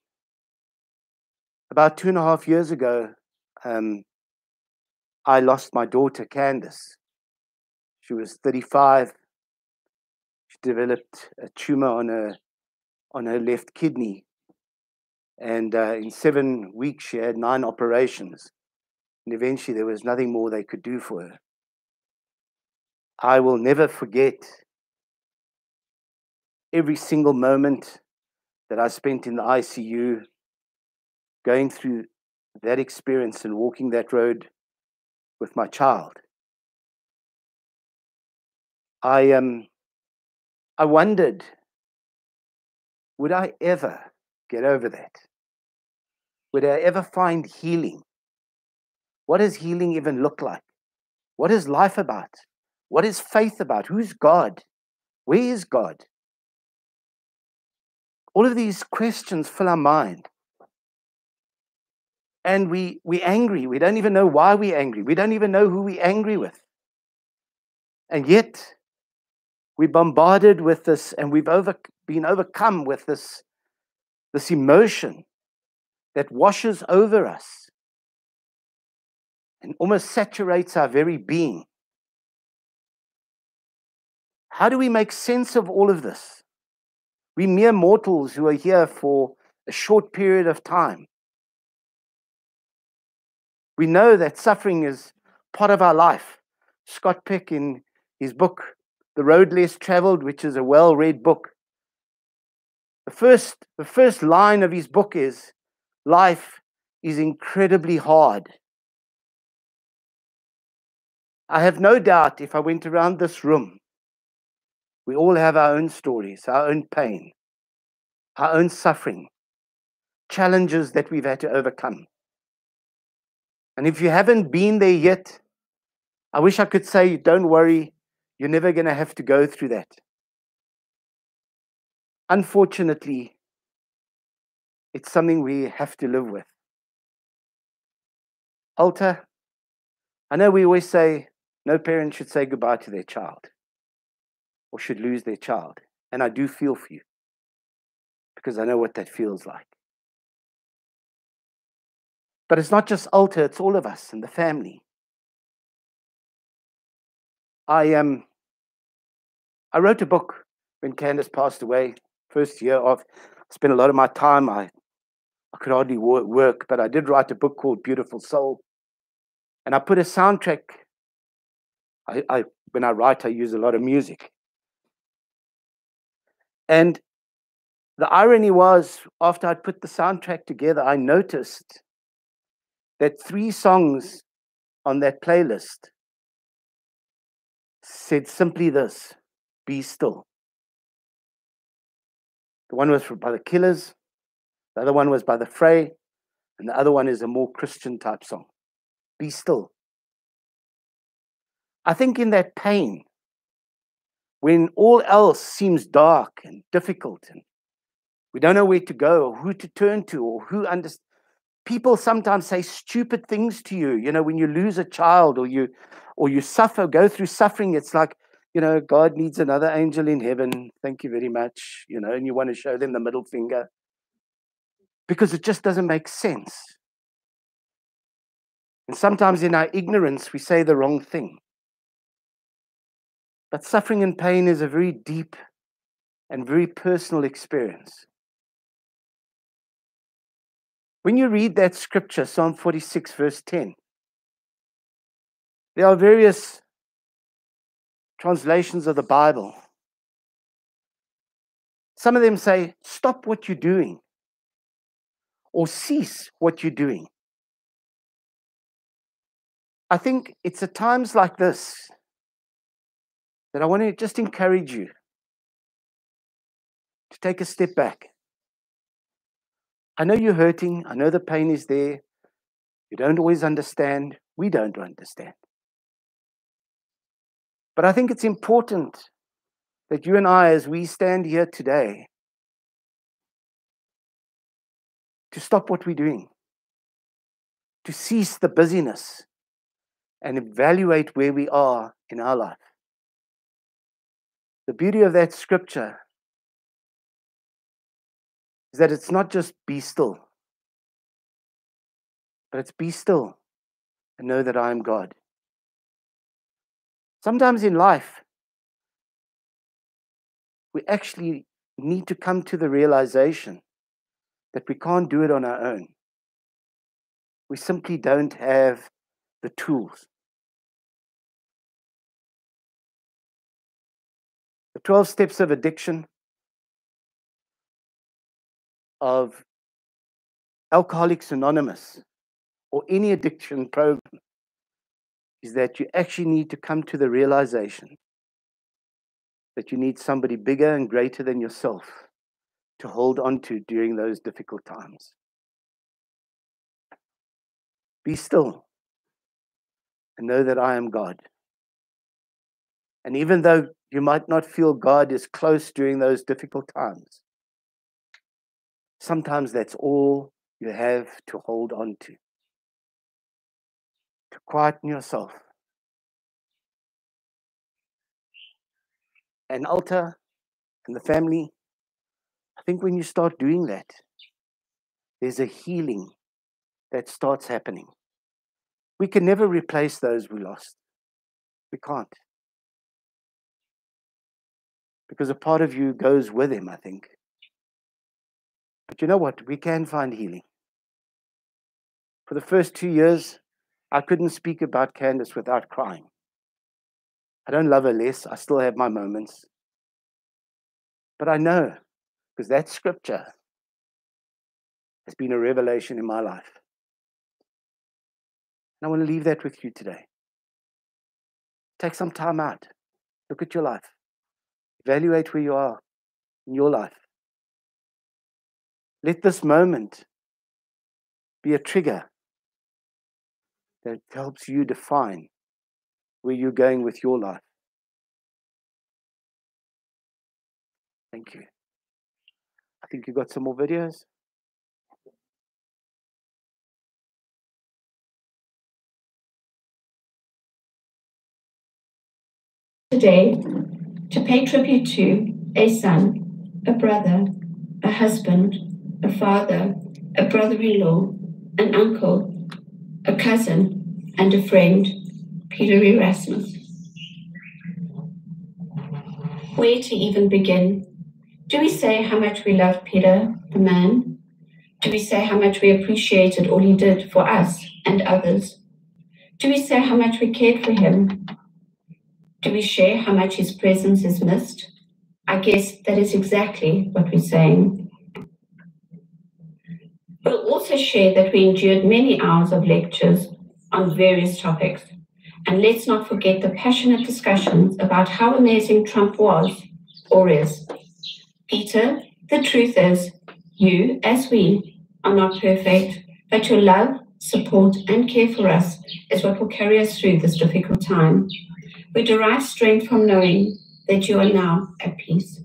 2.5 years ago, I lost my daughter, Candace. She was 35. She developed a tumor on her left kidney. And in 7 weeks, she had 9 operations. And eventually, there was nothing more they could do for her. I will never forget every single moment that I spent in the ICU, going through that experience and walking that road with my child. I wondered, would I ever get over that? Would I ever find healing? What does healing even look like? What is life about? What is faith about? Who's God? Where is God? All of these questions fill our mind. And we're angry. We don't even know why we're angry. We don't even know who we're angry with. And yet, we're bombarded with this, and we've been overcome with this emotion that washes over us and almost saturates our very being. How do we make sense of all of this? We mere mortals who are here for a short period of time. We know that suffering is part of our life. Scott Peck, in his book, The Road Less Traveled, which is a well-read book, the first line of his book is, life is incredibly hard. I have no doubt if I went around this room, we all have our own stories, our own pain, our own suffering, challenges that we've had to overcome. And if you haven't been there yet, I wish I could say, don't worry, you're never going to have to go through that. Unfortunately, it's something we have to live with. Alta, I know we always say no parent should say goodbye to their child or should lose their child. And I do feel for you because I know what that feels like. But it's not just Alta, it's all of us and the family. I wrote a book when Candace passed away, first year off. I spent a lot of my time. I could hardly work, but I did write a book called Beautiful Soul. And I put a soundtrack. When I write, I use a lot of music. And the irony was, after I'd put the soundtrack together, I noticed that 3 songs on that playlist said simply this: be still. The one was by the Killers, the other one was by the Fray, and the other one is a more Christian type song. Be still. I think in that pain, when all else seems dark and difficult, and we don't know where to go or who to turn to or who understands, people sometimes say stupid things to you. You know, when you lose a child or you suffer, go through suffering, it's like, you know, God needs another angel in heaven. Thank you very much. You know, and you want to show them the middle finger because it just doesn't make sense. And sometimes in our ignorance, we say the wrong thing. But suffering and pain is a very deep and very personal experience. When you read that scripture, Psalm 46, verse 10, there are various translations of the Bible. Some of them say, stop what you're doing, or cease what you're doing. I think it's at times like this that I want to just encourage you to take a step back. I know you're hurting. I know the pain is there. You don't always understand. We don't understand. But I think it's important that you and I, as we stand here today, to stop what we're doing, to cease the busyness and evaluate where we are in our life. The beauty of that scripture is that it's not just be still, but it's be still and know that I am God. Sometimes in life, we actually need to come to the realization that we can't do it on our own. We simply don't have the tools. The 12 steps of addiction, of Alcoholics Anonymous, or any addiction program, is that you actually need to come to the realization that you need somebody bigger and greater than yourself to hold on to during those difficult times. Be still and know that I am God. And even though you might not feel God is close during those difficult times, sometimes that's all you have to hold on to quieten yourself. And Alta and the family, I think when you start doing that, there's a healing that starts happening. We can never replace those we lost. We can't. Because a part of you goes with him, I think. But you know what? We can find healing. For the first 2 years, I couldn't speak about Candace without crying. I don't love her less. I still have my moments. But I know, because that scripture has been a revelation in my life. And I want to leave that with you today. Take some time out. Look at your life. Evaluate where you are in your life. Let this moment be a trigger that helps you define where you're going with your life. Thank you. I think you got some more videos. Today, to pay tribute to a son, a brother, a husband, a father, a brother-in-law, an uncle, a cousin, and a friend, Peter Erasmus. Where to even begin? Do we say how much we love Peter, the man? Do we say how much we appreciated all he did for us and others? Do we say how much we cared for him? Do we share how much his presence is missed? I guess that is exactly what we're saying. We'll also share that we endured many hours of lectures on various topics. And let's not forget the passionate discussions about how amazing Trump was or is. Peter, the truth is, you, as we, are not perfect, but your love, support, and care for us is what will carry us through this difficult time. We derive strength from knowing that you are now at peace.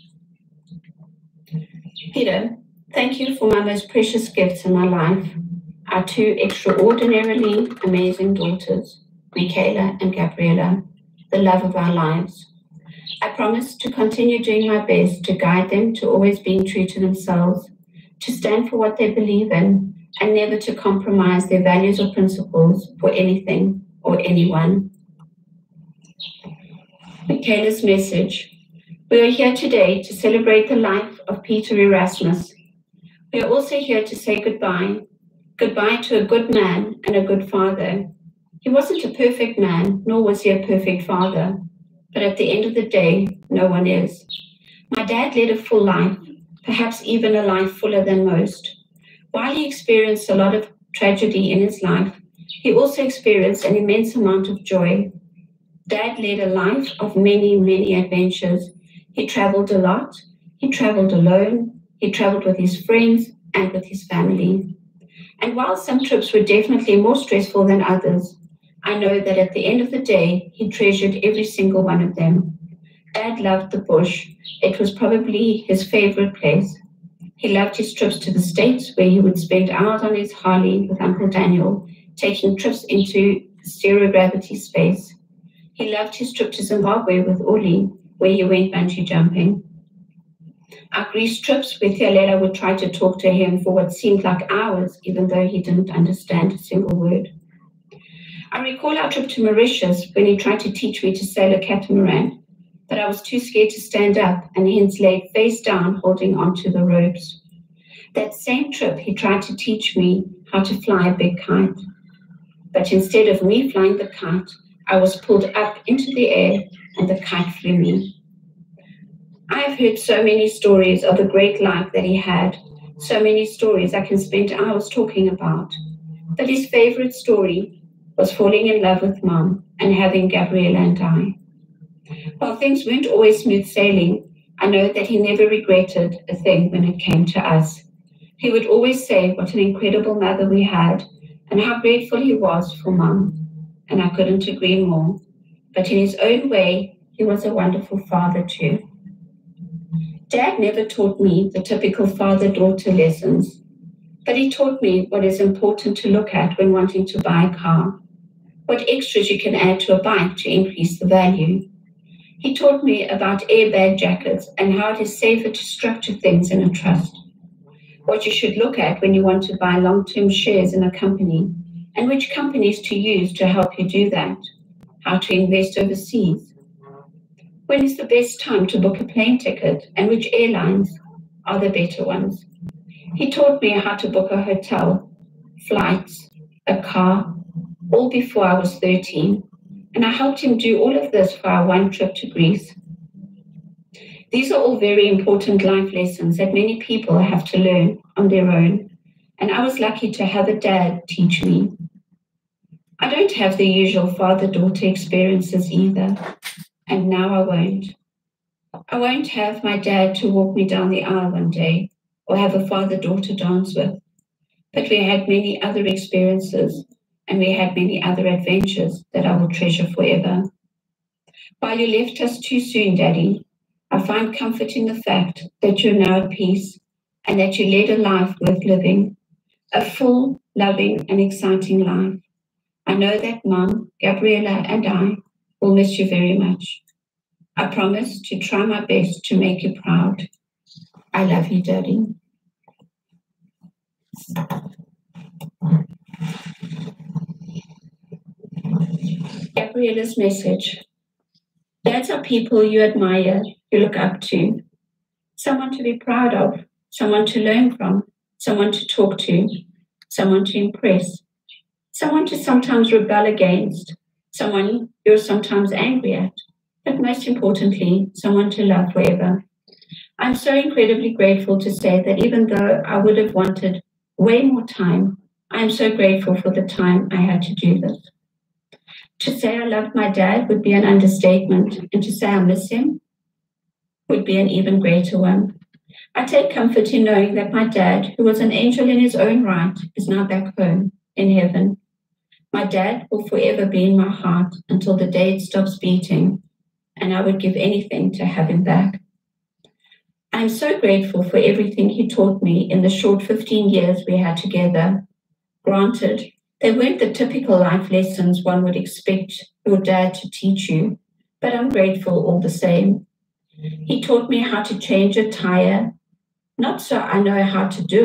Peter, thank you for my most precious gifts in my life, our two extraordinarily amazing daughters, Michaela and Gabriela, the love of our lives. I promise to continue doing my best to guide them to always being true to themselves, to stand for what they believe in, and never to compromise their values or principles for anything or anyone. Michaela's message. We are here today to celebrate the life of Peter Erasmus. We are also here to say goodbye. Goodbye to a good man and a good father. He wasn't a perfect man, nor was he a perfect father. But at the end of the day, no one is. My dad led a full life, perhaps even a life fuller than most. While he experienced a lot of tragedy in his life, he also experienced an immense amount of joy. Dad led a life of many, many adventures. He traveled a lot. He traveled alone. He traveled with his friends and with his family. And while some trips were definitely more stressful than others, I know that at the end of the day, he treasured every single one of them. Dad loved the bush. It was probably his favorite place. He loved his trips to the States, where he would spend hours on his Harley with Uncle Daniel, taking trips into zero-gravity space. He loved his trip to Zimbabwe with Uli, where he went bungee jumping. Our Greece trips, where Theolela would try to talk to him for what seemed like hours, even though he didn't understand a single word. I recall our trip to Mauritius, when he tried to teach me to sail a catamaran, but I was too scared to stand up and hence laid face down holding onto the ropes. That same trip, he tried to teach me how to fly a big kite. But instead of me flying the kite, I was pulled up into the air and the kite flew me. I have heard so many stories of the great life that he had, so many stories I can spend hours talking about. But his favorite story was falling in love with Mom and having Gabriella and I. While things weren't always smooth sailing, I know that he never regretted a thing when it came to us. He would always say what an incredible mother we had and how grateful he was for Mom. And I couldn't agree more. But in his own way, he was a wonderful father too. Dad never taught me the typical father-daughter lessons, but he taught me what is important to look at when wanting to buy a car, what extras you can add to a bike to increase the value. He taught me about airbag jackets and how it is safer to structure things in a trust, what you should look at when you want to buy long-term shares in a company, and which companies to use to help you do that, how to invest overseas. When is the best time to book a plane ticket and which airlines are the better ones? He taught me how to book a hotel, flights, a car, all before I was 13, and I helped him do all of this for our one trip to Greece. These are all very important life lessons that many people have to learn on their own, and I was lucky to have a dad teach me. I don't have the usual father-daughter experiences either, and now I won't. I won't have my dad to walk me down the aisle one day or have a father-daughter dance with, but we had many other experiences and we had many other adventures that I will treasure forever. While you left us too soon, Daddy, I find comfort in the fact that you're now at peace and that you led a life worth living, a full, loving and exciting life. I know that Mom, Gabriella and I will miss you very much. I promise to try my best to make you proud. I love you, Daddy. Gabriella's message. Dads are people you admire, you look up to, someone to be proud of, someone to learn from, someone to talk to, someone to impress, someone to sometimes rebel against, someone you're sometimes angry at, but most importantly, someone to love forever. I'm so incredibly grateful to say that even though I would have wanted way more time, I'm so grateful for the time I had to do this. To say I loved my dad would be an understatement, and to say I miss him would be an even greater one. I take comfort in knowing that my dad, who was an angel in his own right, is now back home in heaven. My dad will forever be in my heart until the day it stops beating, and I would give anything to have him back. I am so grateful for everything he taught me in the short 15 years we had together. Granted, they weren't the typical life lessons one would expect your dad to teach you, but I'm grateful all the same. He taught me how to change a tire, not so I know how to do it,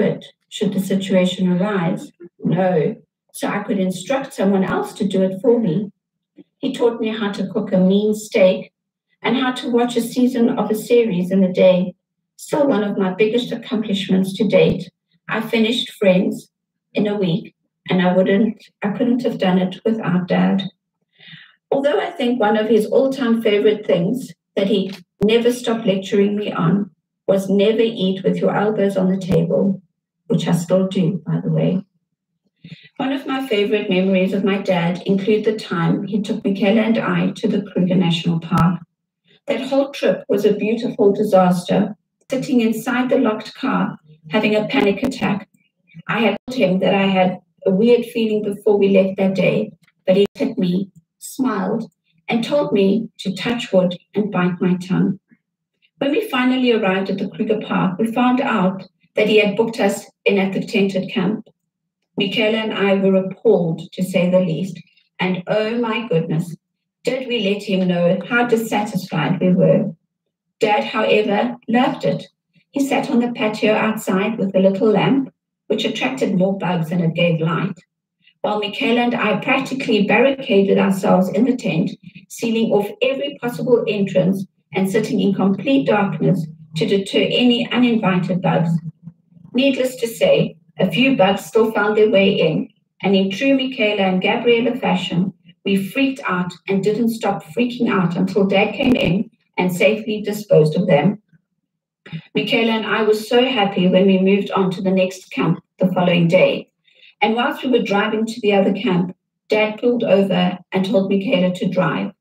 should the situation arise. No, so I could instruct someone else to do it for me. He taught me how to cook a mean steak and how to watch a season of a series in a day. Still one of my biggest accomplishments to date. I finished Friends in a week, and I couldn't have done it without Dad. Although I think one of his all-time favorite things that he never stopped lecturing me on was never eat with your elbows on the table, which I still do, by the way. One of my favorite memories of my dad include the time he took Michaela and I to the Kruger National Park. That whole trip was a beautiful disaster. Sitting inside the locked car, having a panic attack. I had told him that I had a weird feeling before we left that day, but he looked at me, smiled, and told me to touch wood and bite my tongue. When we finally arrived at the Kruger Park, we found out that he had booked us in at the tented camp. Michaela and I were appalled, to say the least, and oh my goodness, did we let him know how dissatisfied we were. Dad, however, loved it. He sat on the patio outside with a little lamp, which attracted more bugs than it gave light, while Michaela and I practically barricaded ourselves in the tent, sealing off every possible entrance and sitting in complete darkness to deter any uninvited bugs. Needless to say, a few bugs still found their way in, and in true Michaela and Gabriella fashion, we freaked out and didn't stop freaking out until Dad came in and safely disposed of them. Michaela and I were so happy when we moved on to the next camp the following day. And whilst we were driving to the other camp, Dad pulled over and told Michaela to drive.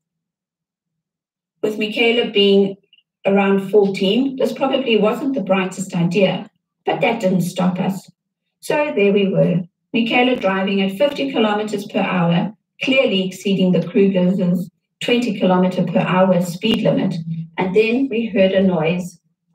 With Michaela being around 14, this probably wasn't the brightest idea, but that didn't stop us. So there we were, Michaela driving at 50 kilometers per hour, clearly exceeding the Kruger's 20 kilometer per hour speed limit. And then we heard a noise.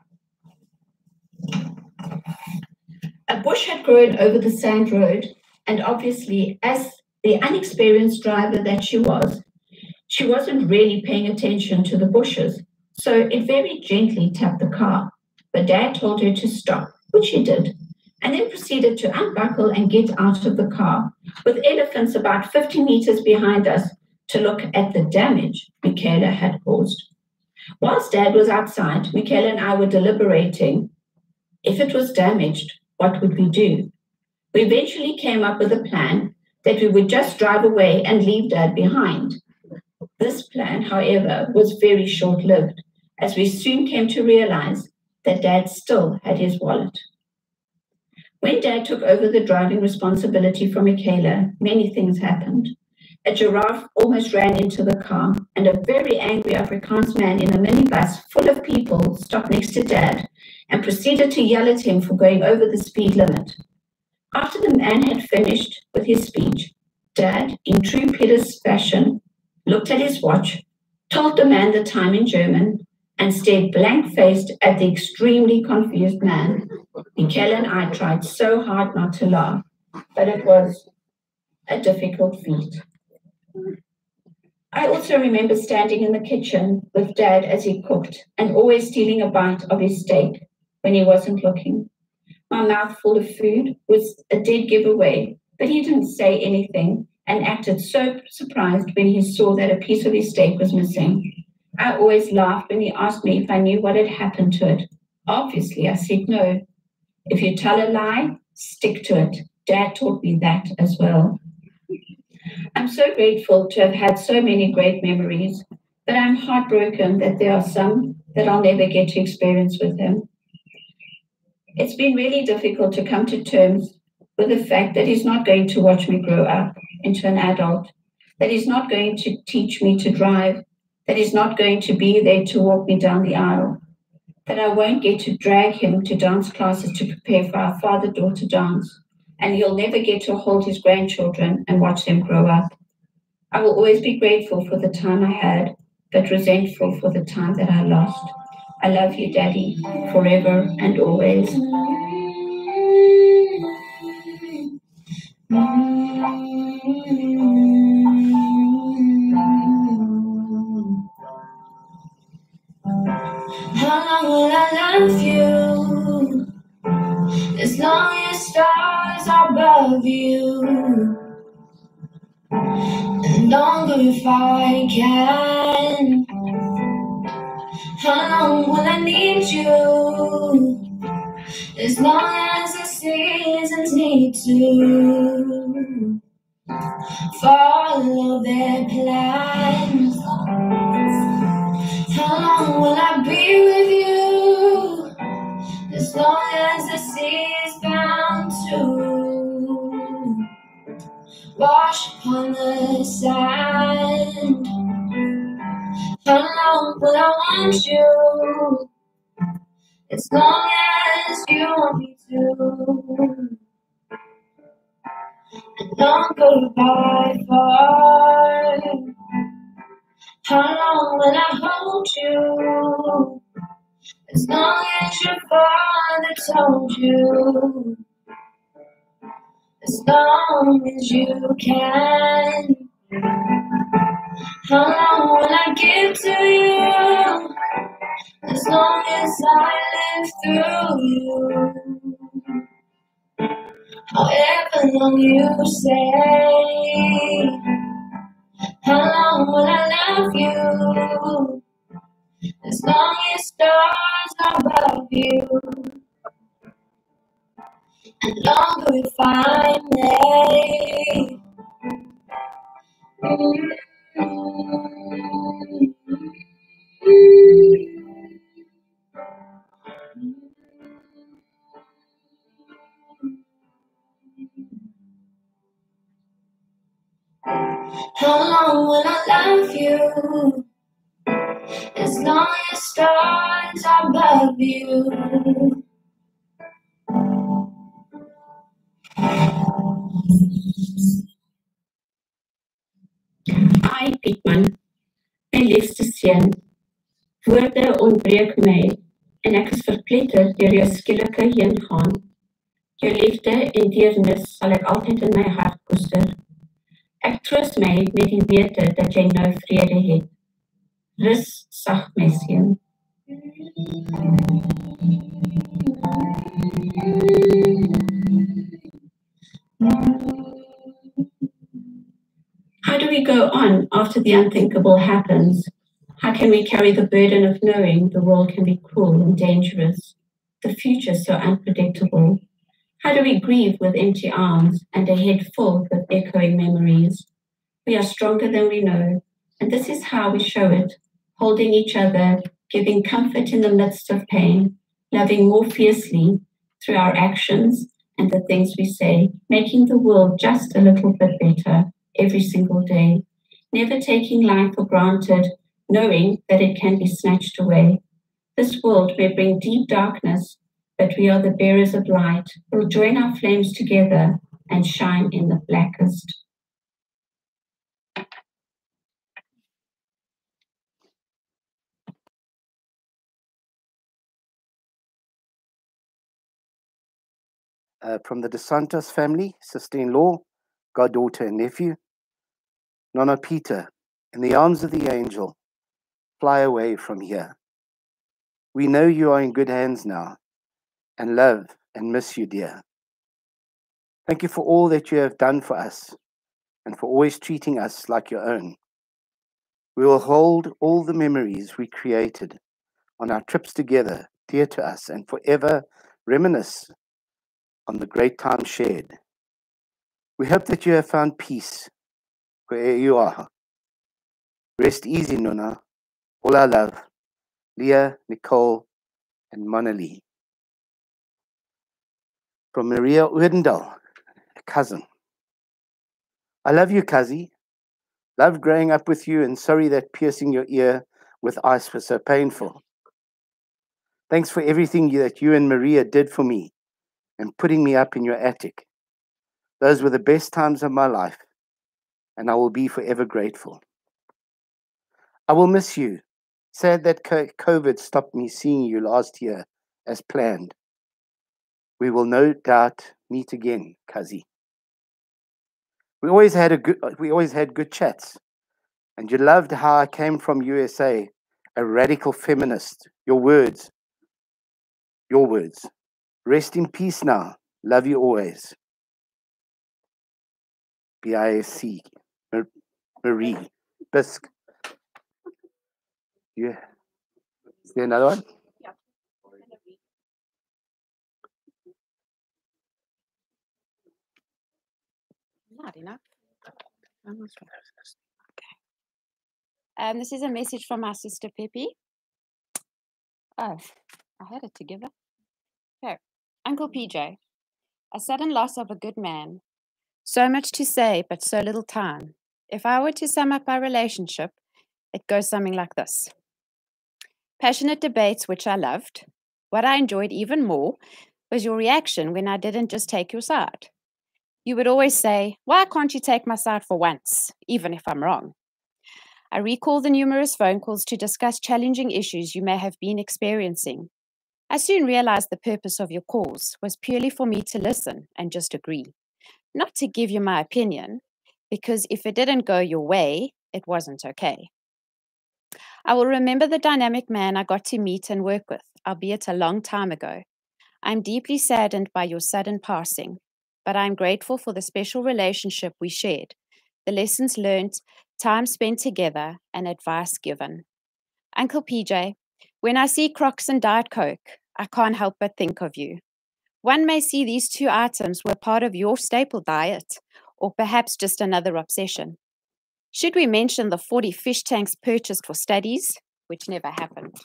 A bush had grown over the sand road, and obviously, as the unexperienced driver that she wasn't really paying attention to the bushes, so it very gently tapped the car. But Dad told her to stop, which she did, and then proceeded to unbuckle and get out of the car, with elephants about 50 meters behind us to look at the damage Michaela had caused. Whilst Dad was outside, Michaela and I were deliberating. If it was damaged, what would we do? We eventually came up with a plan that we would just drive away and leave Dad behind. This plan, however, was very short-lived, as we soon came to realize that Dad still had his wallet. When Dad took over the driving responsibility from Michaela, many things happened. A giraffe almost ran into the car, and a very angry Afrikaans man in a minibus full of people stopped next to Dad and proceeded to yell at him for going over the speed limit. After the man had finished with his speech, Dad, in true Peter's fashion, looked at his watch, told the man the time in German, and stared blank-faced at the extremely confused man. Michaela and I tried so hard not to laugh, but it was a difficult feat. I also remember standing in the kitchen with Dad as he cooked and always stealing a bite of his steak when he wasn't looking. My mouth full of food was a dead giveaway, but he didn't say anything and acted so surprised when he saw that a piece of his steak was missing. I always laughed when he asked me if I knew what had happened to it. Obviously, I said no. If you tell a lie, stick to it. Dad taught me that as well. I'm so grateful to have had so many great memories, but I'm heartbroken that there are some that I'll never get to experience with him. It's been really difficult to come to terms with the fact that he's not going to watch me grow up into an adult, that he's not going to teach me to drive, that he's not going to be there to walk me down the aisle, that I won't get to drag him to dance classes to prepare for our father-daughter dance, and he'll never get to hold his grandchildren and watch them grow up. I will always be grateful for the time I had, but resentful for the time that I lost. I love you, Daddy, forever and always. How long will I love you? As long as above you. And longer if I can. How long will I need you? As long as the seasons need to follow their plans. How long will I be with you? As long as the sea is bound to wash upon the sand. How long will I want you? As long as you want me to. And longer by far. How long will I hold you? As long as your father told you. As long as you can. How long will I give to you? As long as I live through you. However long you say. How long will I love you? As long as stars are above you. And longer if I may. How long will I love you? As long as stars are above you. Ai Pietman, my liefste seun, woorde ontbreek my en ek is verpletter deur jou skielike heengaan. Jou liefde en deernis sal ek altyd in my hart koester. Ek troos my met die wete dat jy nou vrede het. Rus sag my seun. How do we go on after the unthinkable happens? How can we carry the burden of knowing the world can be cruel and dangerous, the future so unpredictable? How do we grieve with empty arms and a head full with echoing memories? We are stronger than we know, and this is how we show it, holding each other, giving comfort in the midst of pain, loving more fiercely through our actions and the things we say, making the world just a little bit better every single day, never taking life for granted, knowing that it can be snatched away. This world may bring deep darkness, but we are the bearers of light. We'll join our flames together and shine in the blackest. From the De Santos family, sister-in-law, goddaughter and nephew, Nonna Peter, in the arms of the angel, fly away from here. We know you are in good hands now, and love and miss you, dear. Thank you for all that you have done for us, and for always treating us like your own. We will hold all the memories we created on our trips together dear to us, and forever reminisce on the great time shared. We hope that you have found peace where you are. Rest easy, Nonna. All our love. Leah, Nicole, and Mona-Lee. From Maria Oudendal, a cousin. I love you, Kazi. Loved growing up with you, and sorry that piercing your ear with ice was so painful. Thanks for everything that you and Maria did for me and putting me up in your attic. Those were the best times of my life, and I will be forever grateful. I will miss you. Sad that COVID stopped me seeing you last year as planned. We will no doubt meet again, Kazi. We always had good chats, and you loved how I came from USA, a radical feminist. Your words. Rest in peace now. Love you always. B-I-S-C. Marie. Bisque. Yeah. Is there another one? Not enough. Okay. This is a message from my sister Peppy. Oh, I had it together. Okay. Uncle PJ, a sudden loss of a good man. So much to say, but so little time. If I were to sum up our relationship, it goes something like this. Passionate debates, which I loved. What I enjoyed even more was your reaction when I didn't just take your side. You would always say, why can't you take my side for once, even if I'm wrong? I recall the numerous phone calls to discuss challenging issues you may have been experiencing. I soon realized the purpose of your calls was purely for me to listen and just agree, not to give you my opinion, because if it didn't go your way, it wasn't okay. I will remember the dynamic man I got to meet and work with, albeit a long time ago. I'm deeply saddened by your sudden passing, but I'm grateful for the special relationship we shared, the lessons learned, time spent together, and advice given. Uncle PJ, when I see Crocs and Diet Coke, I can't help but think of you. One may see these two items were part of your staple diet, or perhaps just another obsession. Should we mention the 40 fish tanks purchased for studies, which never happened?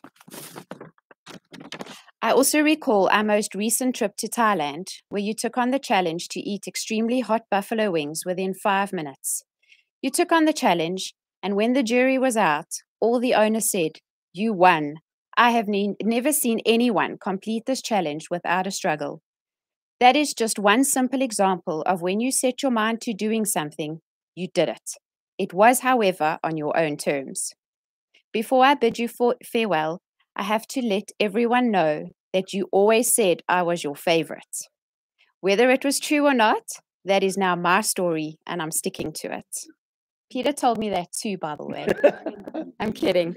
I also recall our most recent trip to Thailand, where you took on the challenge to eat extremely hot buffalo wings within 5 minutes. You took on the challenge, and when the jury was out, all the owner said, you won. I have never seen anyone complete this challenge without a struggle. That is just one simple example of when you set your mind to doing something, you did it. It was, however, on your own terms. Before I bid you farewell, I have to let everyone know that you always said I was your favorite. Whether it was true or not, that is now my story, and I'm sticking to it. Peter told me that too, by the way. I'm kidding.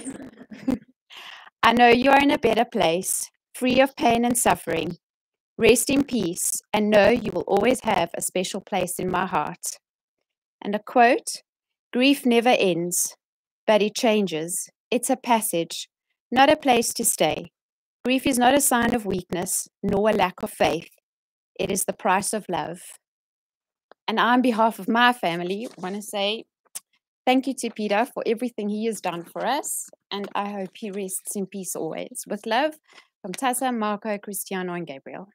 I know you are in a better place, free of pain and suffering. Rest in peace, and know you will always have a special place in my heart. And a quote, grief never ends, but it changes. It's a passage, not a place to stay. Grief is not a sign of weakness, nor a lack of faith. It is the price of love. And on behalf of my family, I want to say thank you to Peter for everything he has done for us, and I hope he rests in peace always. With love, from Tessa, Marco, Cristiano, and Gabriel.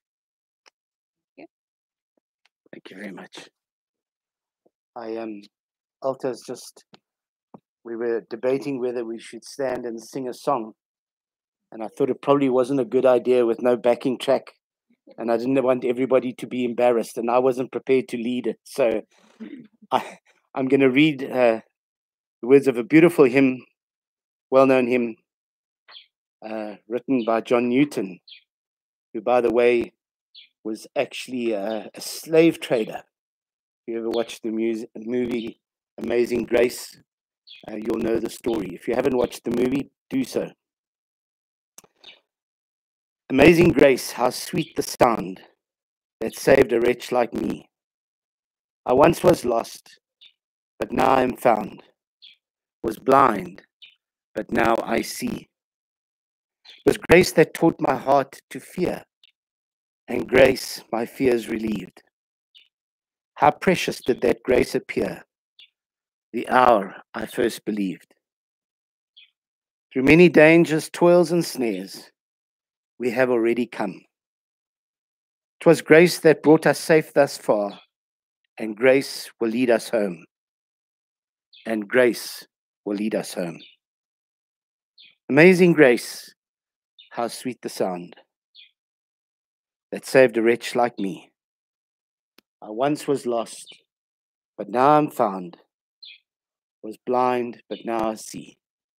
Thank you very much. Alta's we were debating whether we should stand and sing a song, and I thought it probably wasn't a good idea with no backing track, and I didn't want everybody to be embarrassed, and I wasn't prepared to lead it. So I'm going to read the words of a beautiful hymn, well-known hymn, written by John Newton, who, by the way, was actually a slave trader. If you ever watched the movie Amazing Grace, you'll know the story. If you haven't watched the movie, do so. Amazing grace, how sweet the sound that saved a wretch like me. I once was lost, but now I am found. Was blind, but now I see. It was grace that taught my heart to fear, and grace my fears relieved. How precious did that grace appear, the hour I first believed. Through many dangers, toils, and snares, we have already come. 'Twas grace that brought us safe thus far, and grace will lead us home. And grace will lead us home. Amazing grace, how sweet the sound that saved a wretch like me. I once was lost, but now I'm found. Was blind, but now I see.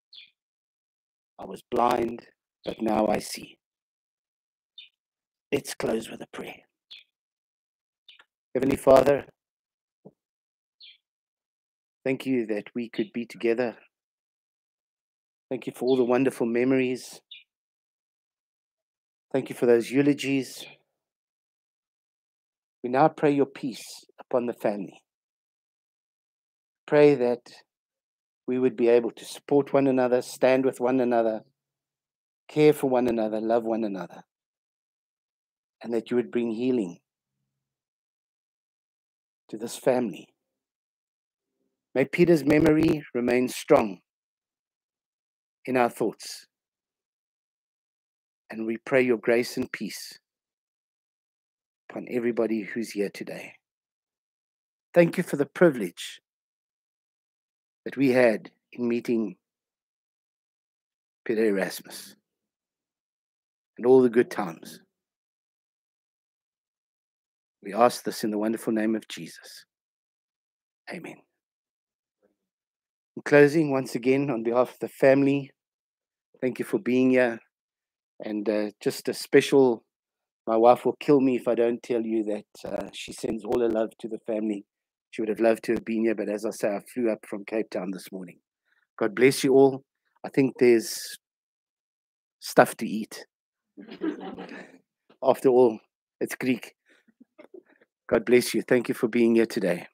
I was blind, but now I see. Let's close with a prayer. Heavenly Father, thank you that we could be together. Thank you for all the wonderful memories. Thank you for those eulogies. We now pray your peace upon the family. pray that we would be able to support one another, stand with one another, care for one another, love one another, and that you would bring healing to this family. May Peter's memory remain strong in our thoughts. And we pray your grace and peace upon everybody who's here today. Thank you for the privilege that we had in meeting Peter Erasmus and all the good times. We ask this in the wonderful name of Jesus. Amen. In closing, once again, on behalf of the family, thank you for being here. And just a special, my wife will kill me if I don't tell you that she sends all her love to the family. She would have loved to have been here, but as I say, I flew up from Cape Town this morning. God bless you all. I think there's stuff to eat. After all, it's Greek. God bless you. Thank you for being here today.